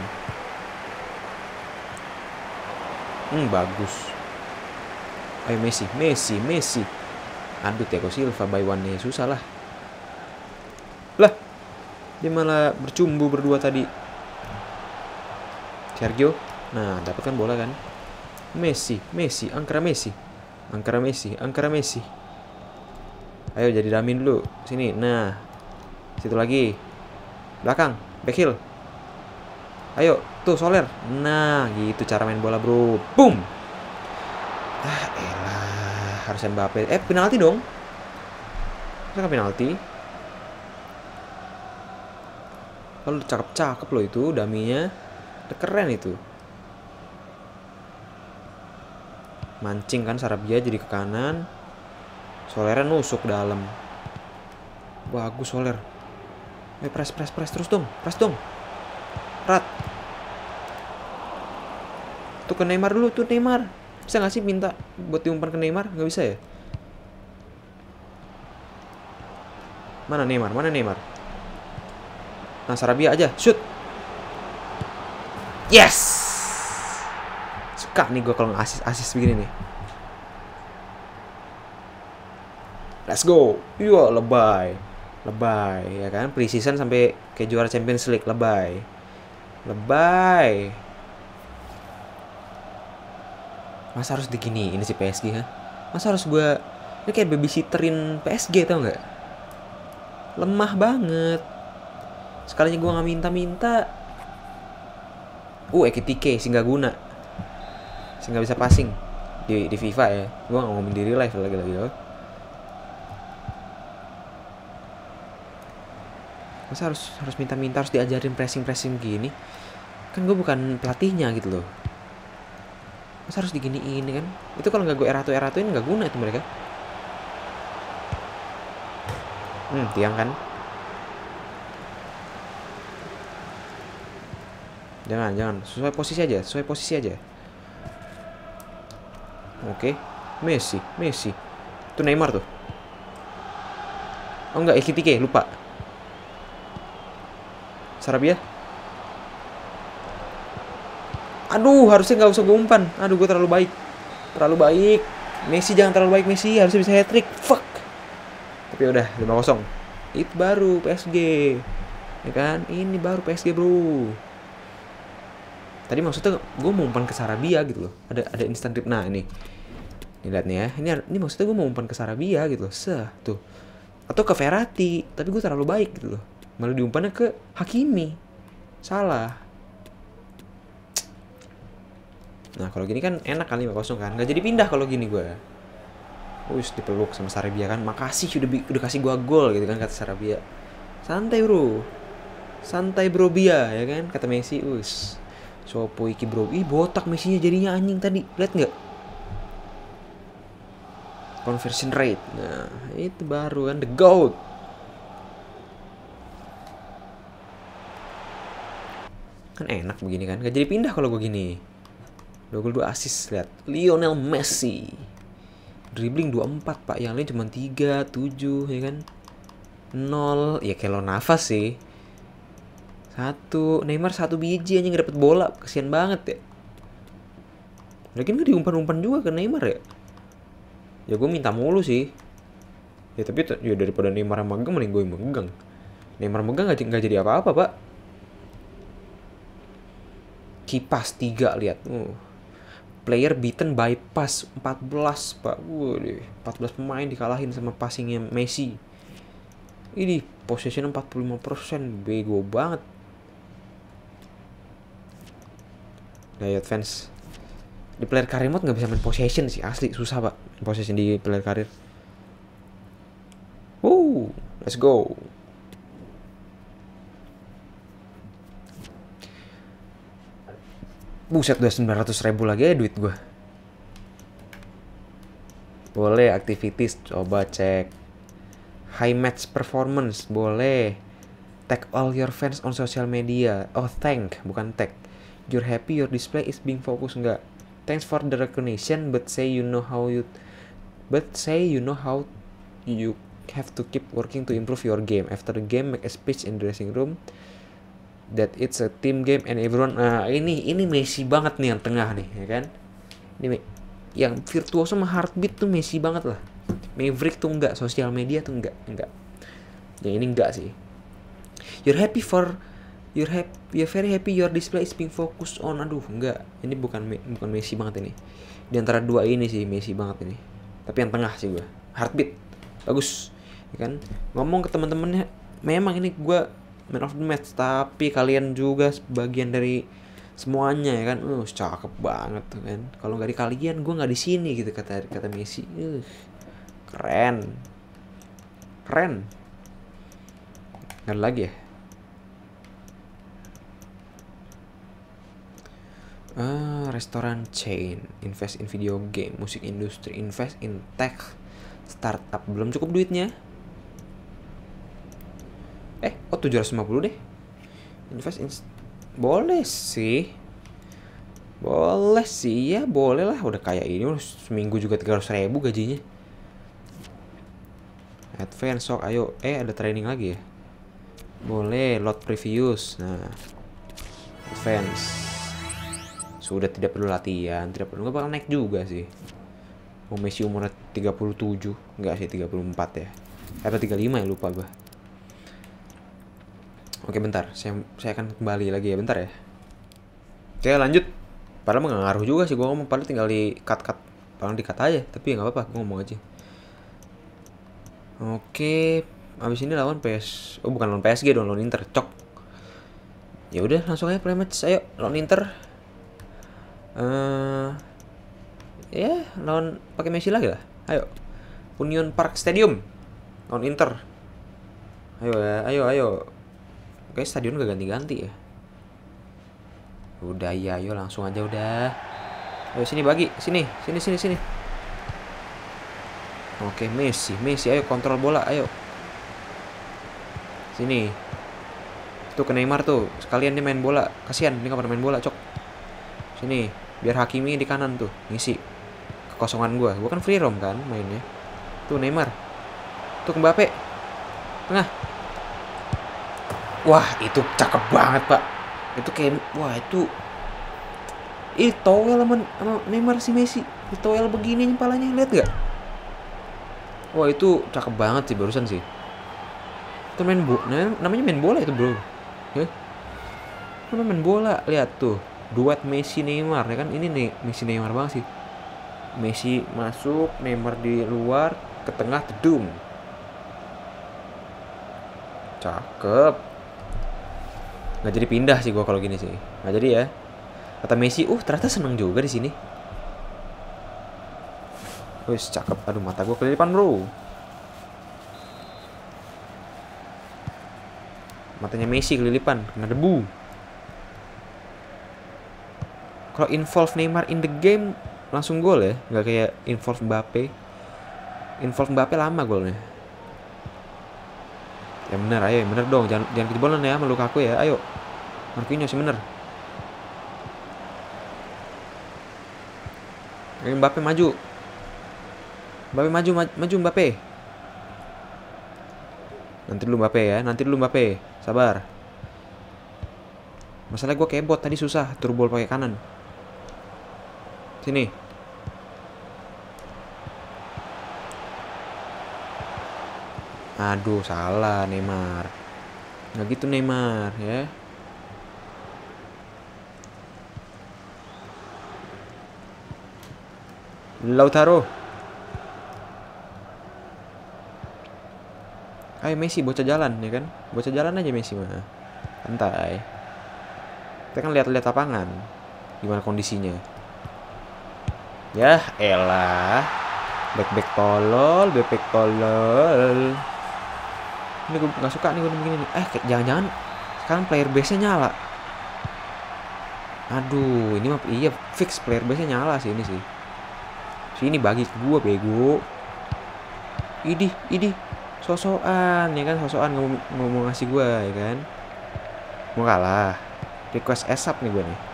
Hmm, bagus. Ayo Messi, Messi, Messi. Aduh, Thiago Silva by one-nya susah lah. Lah, dia malah bercumbu berdua tadi. Sergio. Nah, dapatkan bola kan. Messi, Messi, Angkara Messi. Angkara Messi, Angkara Messi. Ayo jadi dummy dulu. Sini. Nah. Situ lagi. Belakang. Back heel. Ayo. Tuh Soler. Nah gitu cara main bola bro. Boom. Ah elah. Harus Mbappe. Eh penalti dong. Masa penalti? Kalau cakep-cakep loh itu daminya. Udah keren itu. Mancing kan Sarabia jadi ke kanan. Solernya nusuk dalam. Bagus Soler. Eh press press press terus dong. Press dong. Rat. Tuh ke Neymar dulu tuh Neymar. Bisa gak sih minta buat diumpan ke Neymar? Gak bisa ya? Mana Neymar? Mana Neymar? Nah Sarabia aja. Shoot. Yes. Suka nih gue kalau nge-assist-assist begini nih. Let's go. Iya lebay. Lebay ya kan. Pre-season sampai kayak juara Champions League. Lebay. Lebay. Masa harus digini ini si P S G ha? Masa harus gue ini kayak babysitterin P S G tau gak? Lemah banget. Sekalinya gue gak minta-minta. Uh Ekitike sih gak guna. Sih gak bisa passing di, di FIFA ya. Gue gak ngomong di real life lagi-lagi loh. Masa harus harus minta-minta, harus diajarin pressing-pressing gini? Kan gue bukan pelatihnya gitu loh. Masa harus diginiin kan? Itu kalau nggak gue eratu-eratuin nggak guna itu mereka. Hmm, tiang kan? Jangan, jangan. Sesuai posisi aja, sesuai posisi aja. Oke. Messi, Messi. Itu Neymar tuh. Oh enggak, Ekitike, lupa. Sarabia. Aduh, harusnya nggak usah gue umpan. Aduh, gue terlalu baik. Terlalu baik. Messi jangan terlalu baik, Messi. Harusnya bisa hat-trick. Fuck. Tapi udah, lima kosong. Itu baru P S G. Ya kan? Ini baru P S G, bro. Tadi maksudnya gue mau umpan ke Sarabia gitu loh. Ada ada instant trip. Nah, ini. Ini lihat nih ya. Ini, ini maksudnya gue mau umpan ke Sarabia gitu loh. Seh, tuh. Atau ke Verratti. Tapi gue terlalu baik gitu loh. Malah diumpannya ke Hakimi. Salah. Nah kalau gini kan enak kan lima kosong kan. Gak jadi pindah kalau gini gue. Wih dipeluk sama Sarabia kan. Makasih udah, udah kasih gue gol gitu kan kata Sarabia. Santai bro. Santai bro Bia ya kan. Kata Messi. Us. Sopo iki bro. Ih botak Messinya jadinya anjing tadi. Lihat gak? Conversion rate. Nah itu baru kan. The GOAT. Kan enak begini kan. Gak jadi pindah kalau gue gini. dua gol dua assist, lihat Lionel Messi. Dribbling dua puluh empat pak, yang lain cuma tiga, tujuh ya kan. nol, ya kayak lo nafas sih. Satu, Neymar satu biji aja nggak dapet bola, kesian banget ya. Lagian nggak diumpan-umpan juga ke Neymar ya. Ya gue minta mulu sih. Ya tapi ya daripada Neymar megang mending gue megang. Neymar megang nggak jadi apa-apa pak. Kipas tiga lihat. Uh. Player beaten by pass empat belas pak. Waduh, empat belas pemain dikalahin sama passingnya Messi. Ini possession empat puluh lima persen. Bego banget. Lihat fans. Di player career mode gak bisa main possession sih. Asli susah pak possession di player career. Woo, let's go. Buset udah sembilan ratus ribu lagi ya duit gue. Boleh activities coba cek. High match performance boleh. Tag all your fans on social media. Oh thank bukan tag. You're happy your display is being focused enggak. Thanks for the recognition but say you know how you but say you know how you have to keep working to improve your game. After the game make a speech in the dressing room. That it's a team game and everyone. Nah ini ini Messi banget nih yang tengah nih ya kan. Ini yang virtuoso sama heartbeat tuh Messi banget lah. Maverick tuh enggak, sosial media tuh enggak, enggak. Yang ini enggak sih. You're happy for you're happy, you're very happy your display is being focused on. Aduh enggak, ini bukan bukan Messi banget ini. Di antara dua ini sih Messi banget ini. Tapi yang tengah sih gue. Heartbeat bagus. ya kan? Ngomong ke teman-temannya, memang ini gue man of the match, tapi kalian juga bagian dari semuanya ya kan. Uh, cakep banget tuh kan. Kalau nggak di kalian, gue nggak di sini gitu, kata kata Messi. Uh, keren, keren. Nggak ada lagi ya. Ah, restoran chain, invest in video game, musik industri, invest in tech, startup. Belum cukup duitnya. Eh, oh tujuh ratus lima puluh deh. Invest in... Boleh sih. Boleh sih, ya boleh lah. Udah kayak ini, udah seminggu juga tiga ratus ribu gajinya. Advance, sok, ayo. Eh, ada training lagi ya. Boleh, load previews. Nah, advance. Sudah tidak perlu latihan, tidak perlu, nggak bakal naik juga sih. Oh, Messi umurnya tiga puluh tujuh, nggak sih tiga puluh empat ya. Atau tiga puluh lima ya, lupa gue. Oke, bentar, saya saya akan kembali lagi ya, bentar ya. Oke, lanjut. Padahal nggak ngaruh juga sih gue ngomong, padahal tinggal di cut cut, paling di cut aja. Tapi ya nggak apa-apa, gue ngomong aja. Oke, abis ini lawan P S, oh bukan lawan P S G dong, lawan Inter, cok. Ya udah, langsung aja play match, ayo lawan Inter. Uh, ya lawan pakai Messi lagi lah. Ayo, Union Park Stadium lawan Inter. Ayo ya, ayo ayo. Oke, stadion gak ganti-ganti ya. Udah ya, ayo langsung aja udah. Ayo sini bagi, sini, sini sini sini. Oke, Messi, Messi, ayo kontrol bola, ayo. Sini. Tuh ke Neymar tuh, sekalian dia main bola. Kasihan dia nggak pernah main bola, cok. Sini. Biar Hakimi di kanan tuh, ngisi kekosongan gue. Gue kan free roam kan mainnya. Tuh Neymar. Tuh Mbappe. Tengah. Wah, itu cakep banget, Pak. Itu kayak, wah itu. Ih, towel sama, sama Neymar si Messi. Di towel begini kepalanya, lihat gak? Wah, itu cakep banget sih barusan sih. Itu main bola, namanya main bola itu, bro. Heh. Namanya main bola, lihat tuh. Duet Messi Neymar ya kan, ini nih Messi Neymar banget sih. Messi masuk, Neymar di luar, ke tengah, tedum. Cakep. Nggak jadi pindah sih gua kalau gini sih. Nggak jadi ya. Kata Messi, uh ternyata seneng juga di sini. Wih, cakep. Aduh, mata gua kelilipan, bro. Matanya Messi kelilipan, kena debu. Kalau involve Neymar in the game langsung gol ya, nggak kayak involve Mbappe. Involve Mbappe lama golnya. Ya bener, ayo yang bener dong, jangan jangan kejebolan ya, meluk aku ya, ayo. Marquinhos yang bener. Ayo Mbappe maju. Mbappe maju, maju, maju Mbappe. Nanti dulu Mbappe ya, nanti dulu Mbappe, sabar. Masalahnya gue kebot tadi susah turbo pakai kanan. Sini. Aduh, salah Neymar. Nggak gitu Neymar ya. Lautaro. Ayo Messi, bocah jalan ya kan. Bocah jalan aja Messi mah. Santai. Kita kan lihat-lihat lapangan. Gimana kondisinya. Ya elah. Back-back tolol, back-back tolol. Ini gue gak suka nih gue begini nih. Eh, jangan-jangan sekarang player base-nya nyala. Aduh, ini mah iya fix player base-nya nyala sih ini sih. Sini bagi ke gue bego. Idih, idih. Sosokan ya kan, sosokan ngomong, ngomong ngasih gue ya kan. Mau kalah. Request S up nih gue nih.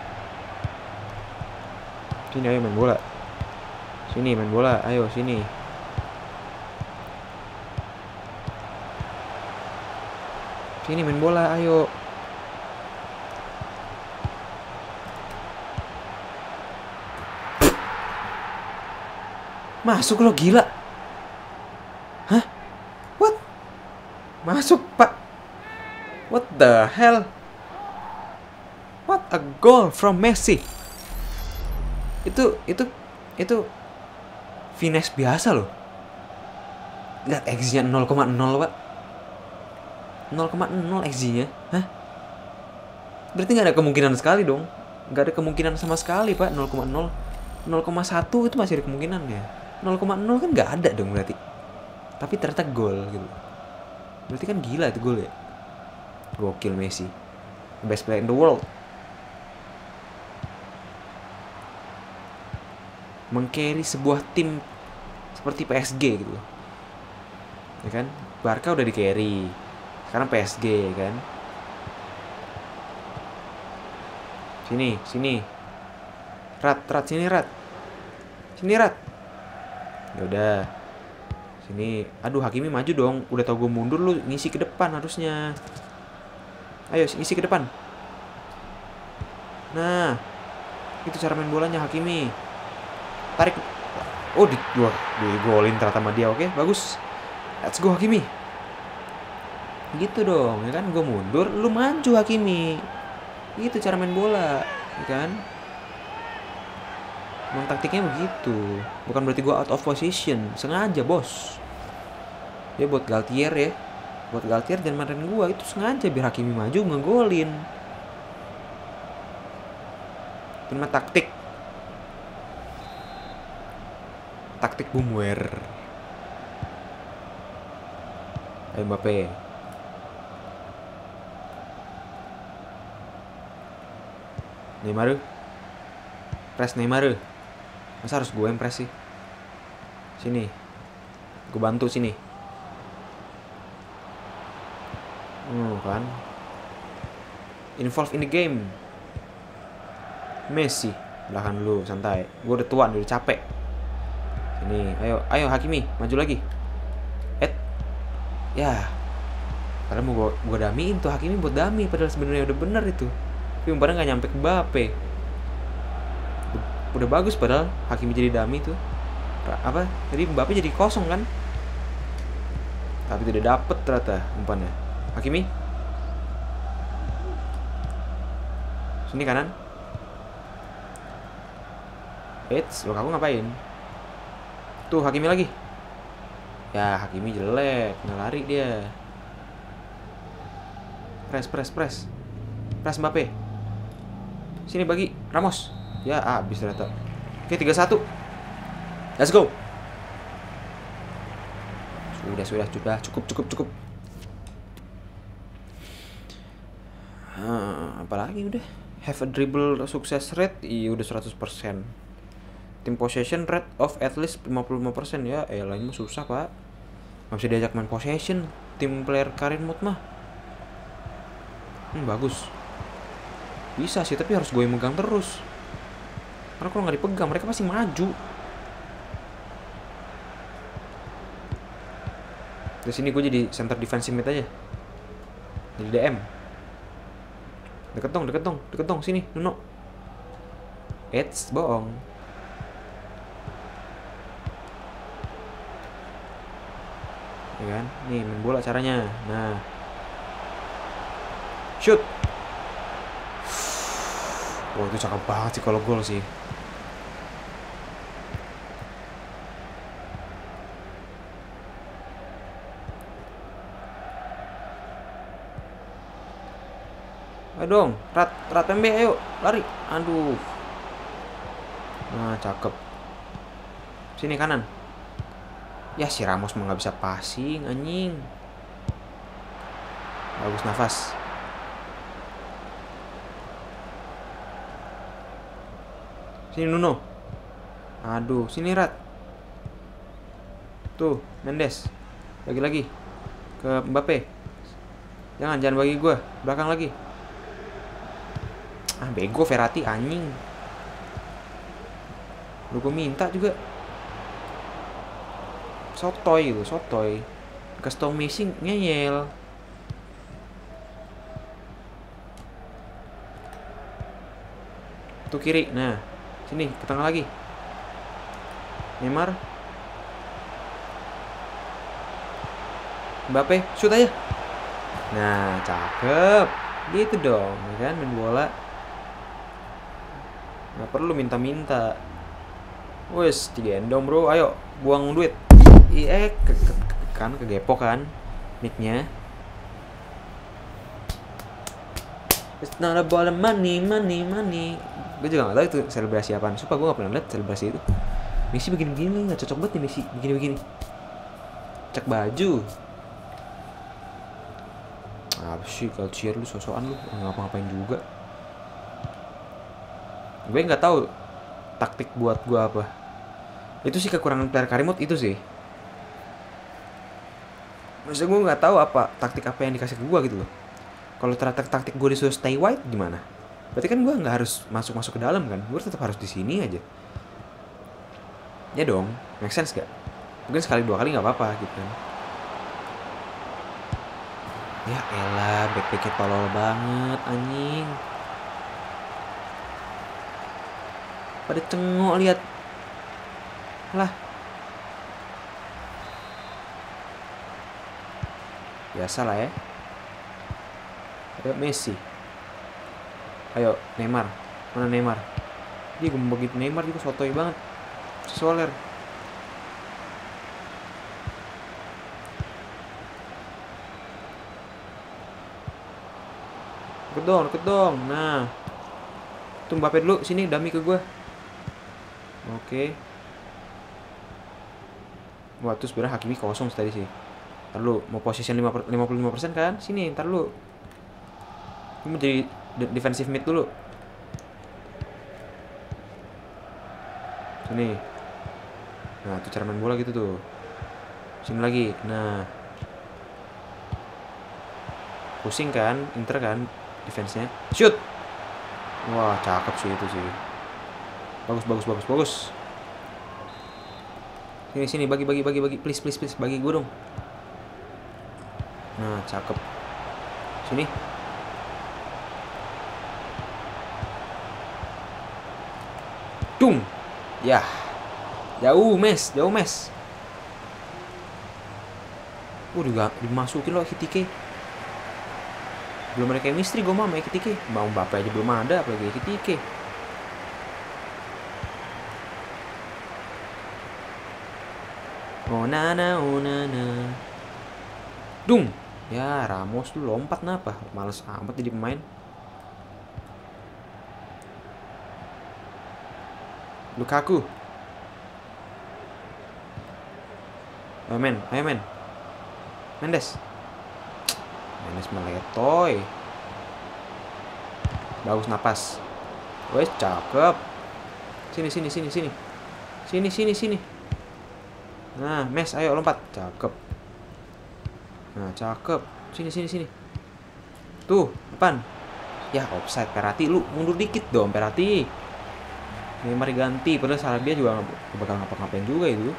Sini ayo main bola. Sini main bola, ayo sini. Sini main bola, ayo. Masuk lo, gila. Hah? What? Masuk, Pak. What the hell? What a goal from Messi. Itu itu itu finesse biasa loh. Lihat X G-nya nol koma nol, Pak. nol koma nol X G-nya. Hah? Berarti nggak ada kemungkinan sekali dong. Nggak ada kemungkinan sama sekali, Pak. nol koma nol. nol koma satu itu masih ada kemungkinan ya. nol koma nol kan nggak ada dong berarti. Tapi ternyata gol gitu. Berarti kan gila itu gol ya. Gokil Messi. Best player in the world. Meng-carry sebuah tim seperti P S G gitu loh. Ya kan? Barca udah di-carry. Sekarang P S G ya kan. Sini, sini. Rat, Rat, sini Rat. Sini Rat. Ya udah. Sini. Aduh, Hakimi maju dong. Udah tau gue mundur, lu ngisi ke depan harusnya. Ayo, ngisi ke depan. Nah. Itu cara main bolanya Hakimi. Tarik. Oh, di gua digolin ternyata sama dia. Oke, bagus. Let's go Hakimi. Gitu dong, ya kan? Gue mundur, lu maju Hakimi. Itu cara main bola, ya kan? Emang taktiknya begitu. Bukan berarti gue out of position. Sengaja, bos. Ya buat Galtier ya. Buat Galtier dan marahin gue. Itu sengaja biar Hakimi maju ngegolin. Itu namanya taktik. Taktik Bumwer. Ayo Mbappe. Neymar. Press Neymar. Masa harus gue yang press sih? Sini. Gue bantu sini. Hmm, kan. Involve in the game. Messi. Belakang dulu, santai. Gue udah tua, udah capek. Sini, ayo, ayo Hakimi, maju lagi. Eh. Ya. Padahal mau gue, gue damiin tuh Hakimi buat dami. Padahal sebenarnya udah bener itu. Tapi umpannya gak nyampe ke Mbappe. Udah bagus padahal Hakimi jadi dummy tuh. Apa? Jadi Mbappe jadi kosong kan? Tapi tidak dapet ternyata umpannya. Hakimi. Sini kanan. Eits, lo aku ngapain? Tuh Hakimi lagi. Ya Hakimi jelek, nggak lari dia. Press, press, press. Press Mbappe. Sini bagi Ramos. Ya habis ternyata. Oke tiga satu. Let's go. Sudah sudah sudah cukup cukup cukup. Hmm, apalagi udah. Have a dribble success rate. Iya udah seratus persen. Team possession rate of at least lima puluh lima persen. Ya elah ini mah susah pak. Gak bisa diajak main possession tim player career mode mah. Hmm bagus. Bisa sih tapi harus gue yang megang terus. Karena kalau nggak dipegang mereka pasti maju. Di sini gue jadi center defensive mid aja. Jadi D M. Deket dong, deket dong, deket dong sini, Nuno. Eits, bohong. Ya kan? Nih main bola caranya. Nah. Shoot. Wah itu cakep banget sih kalau gol sih. Ayo dong, Rat, Rat M B, ayo, lari. Aduh. Nah, cakep. Sini kanan. Ya si Ramos mah nggak bisa passing, anjing. Bagus nafas. Sini Nuno. Aduh, sini Rat. Tuh, Mendes. Lagi-lagi ke Mbappe. Jangan, jangan bagi gue. Belakang lagi. Ah, bego Verratti anjing. Lu gue minta juga. Sotoy gitu, sotoy. Kasih tau Messi ngeyel. Tuh kiri, nah. Sini, ke tengah lagi. Neymar. Mbappe, shoot aja. Nah, cakep. Gitu dong, ya kan main bola. Nggak perlu minta-minta. Wes, digendong bro, ayo buang duit. Iya, ke, ke, ke, kan, kegepok kan mic-nya. It's not about the money, money, money. Gue juga gak tau itu selebrasi apaan. Sumpah gue gak pernah liat selebrasi itu. Messi begini-begini gak cocok banget nih Messi begini-begini. Cek baju. Apa sih kalau cheer lu sosokan lu, gak ngapa-ngapain juga. Gue gak tahu taktik buat gue apa. Itu sih kekurangan player Karimot itu sih. Maksudnya gue gak tahu apa taktik apa yang dikasih ke gue gitu loh. Kalau ternyata taktik gue disuruh stay wide gimana? Berarti kan gue nggak harus masuk-masuk ke dalam kan? Gue tetap harus di sini aja. Ya dong, make sense gak? Mungkin sekali dua kali nggak apa-apa gitu kan. Ya elah, backpacknya tolol banget anjing. Pada cengok lihat. Lah. Biasa lah ya. Ada Messi. Ayo Neymar. Mana Neymar? Dia gue begitu Neymar juga sotoy banget. Soler. Deket dong, deket dong. Nah. Tuh Mbappe dulu, sini dummy ke gue. Oke. Wah, tuh sebenarnya Hakimi kosong tadi sih. Ntar lu mau position lima puluh lima persen kan? Sini, ntar lu. Ini menjadi defensive mid dulu. Sini. Nah, tuh cara main bola gitu tuh. Sini lagi. Nah. Pusing kan, Inter kan defense-nya. Shoot. Wah, cakep sih itu sih. Bagus, bagus, bagus, bagus. Sini, sini, bagi, bagi, bagi, bagi. Please, please, please, bagi gue dong. Nah, cakep. Sini. Dung. Ya. Jauh, Mes. Jauh, Mes. Uh, juga dimasukin loh Ekitike. Belum ada chemistry gue mah sama Ekitike. Mau Mbappe aja belum ada, apalagi Ekitike. Oh nana, oh nana. Dung. Ya, Ramos lu lompat kenapa? Males amat jadi pemain. Lukaku. Ayo men, ayo men. Mendes. Mendes meletoy. Bagus napas. Wes cakep. Sini sini sini sini. Sini sini sini. Nah, Mes ayo lompat. Cakep. Nah, cakep. Sini sini sini. Tuh, depan. Ya, offside Perati lu mundur dikit dong Perati. Neymar ganti, padahal Sarabia juga gak bakal ngapa-ngapain juga itu.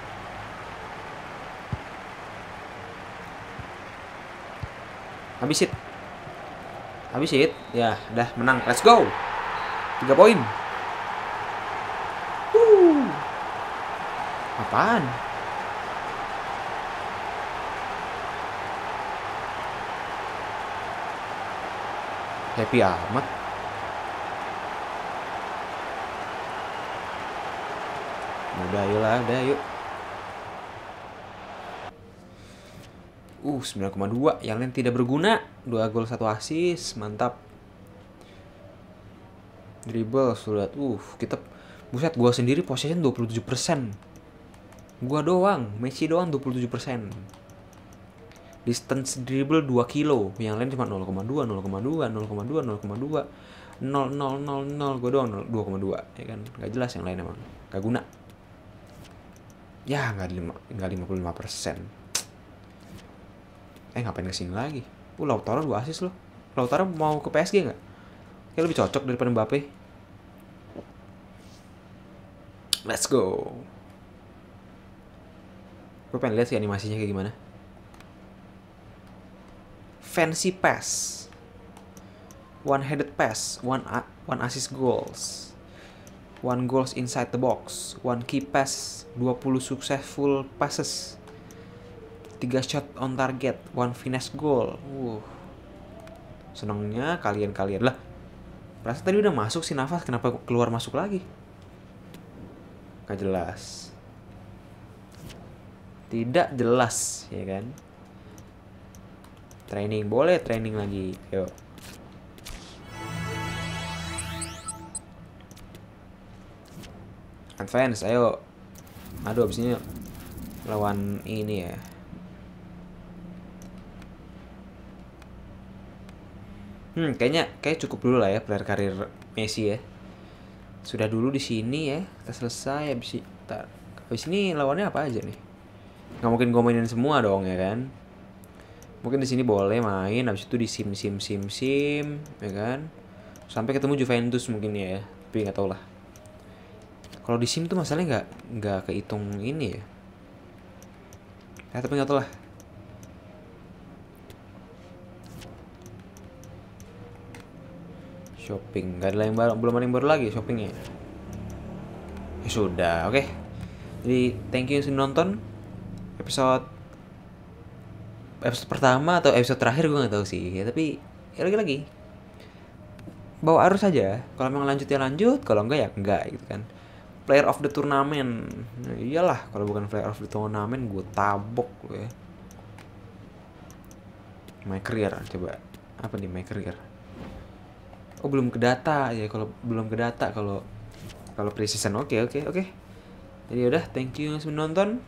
Habis it. Habis it. Ya, udah menang. Let's go. tiga poin. Uh. Apaan? Happy amat. Udah yuk lah, udah yuk. Uh, sembilan koma dua. Yang lain tidak berguna. Dua gol, satu assist. Mantap. Dribble, sudah. Uh, kita... Buset, gua sendiri possession dua puluh tujuh persen. Gua doang. Messi doang dua puluh tujuh persen. Distance dribble dua kilo. Yang lain cuma nol koma dua, nol koma dua, nol koma dua, nol koma dua, nol nol nol nol. Gua doang dua koma dua. Ya kan? Gak jelas yang lain emang. Gak guna. Ya, gak, gak lima puluh lima persen. Eh, ngapain kesini lagi? Uh, Lautaro dua assist loh. Lautaro mau ke P S G gak? Kayak lebih cocok daripada Mbappe. Let's go. Gue pengen lihat sih animasinya kayak gimana. Fancy pass. One headed pass. One, one assist goals. One goals inside the box. One key pass. dua puluh successful passes. tiga shot on target. One finesse goal. Uh. Senangnya kalian-kalian lah. Perasaan tadi udah masuk sih Navas. Kenapa keluar masuk lagi? Gak jelas. Tidak jelas, ya kan? Training boleh, training lagi. Yuk. Advance, ayo. Aduh, abis ini lawan ini ya. Hmm, kayaknya kayak cukup dulu lah ya player karir Messi ya. Sudah dulu di sini ya. Kita selesai habis tar. Habis ini lawannya apa aja nih? Nggak mungkin gue mainin semua dong ya kan. Mungkin di sini boleh main, habis itu di sim sim sim sim, ya kan? Sampai ketemu Juventus mungkin ya, tapi nggak tahu lah. Kalau di sim tuh masalahnya nggak nggak kehitung ini ya. Ya tapi nggak tahu lah. Shopping, nggak ada yang baru, belum ada yang baru lagi shoppingnya. Ya sudah, oke. Okay. Jadi thank you sudah nonton episode episode pertama atau episode terakhir gue nggak tahu sih ya, tapi ya lagi-lagi bawa arus aja. Kalau memang lanjut ya lanjut, kalau enggak ya enggak gitu kan. Player of the tournament, nah, iyalah kalau bukan player of the tournament gue tabok gue ya. My career, coba apa nih my career? Oh belum ke data ya, kalau belum ke data kalau kalau pre-season. Oke oke oke. Jadi udah, thank you yang sudah nonton.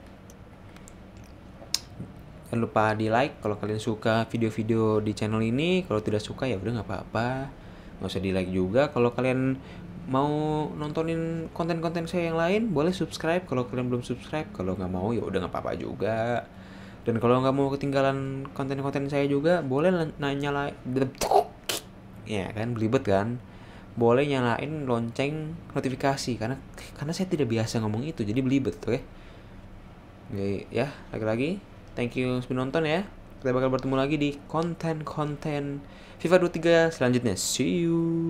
Jangan lupa di like kalau kalian suka video-video di channel ini. Kalau tidak suka ya udah nggak apa-apa, nggak usah di like juga. Kalau kalian mau nontonin konten-konten saya yang lain, boleh subscribe kalau kalian belum subscribe. Kalau nggak mau ya udah nggak apa-apa juga. Dan kalau nggak mau ketinggalan konten-konten saya juga, boleh nanya like, ya kan, belibet kan. Boleh nyalain lonceng notifikasi karena karena saya tidak biasa ngomong itu, jadi belibet, oke? Okay? Oke, ya, lagi-lagi thank you sudah nonton ya. Kita bakal bertemu lagi di konten-konten FIFA dua puluh tiga selanjutnya. See you.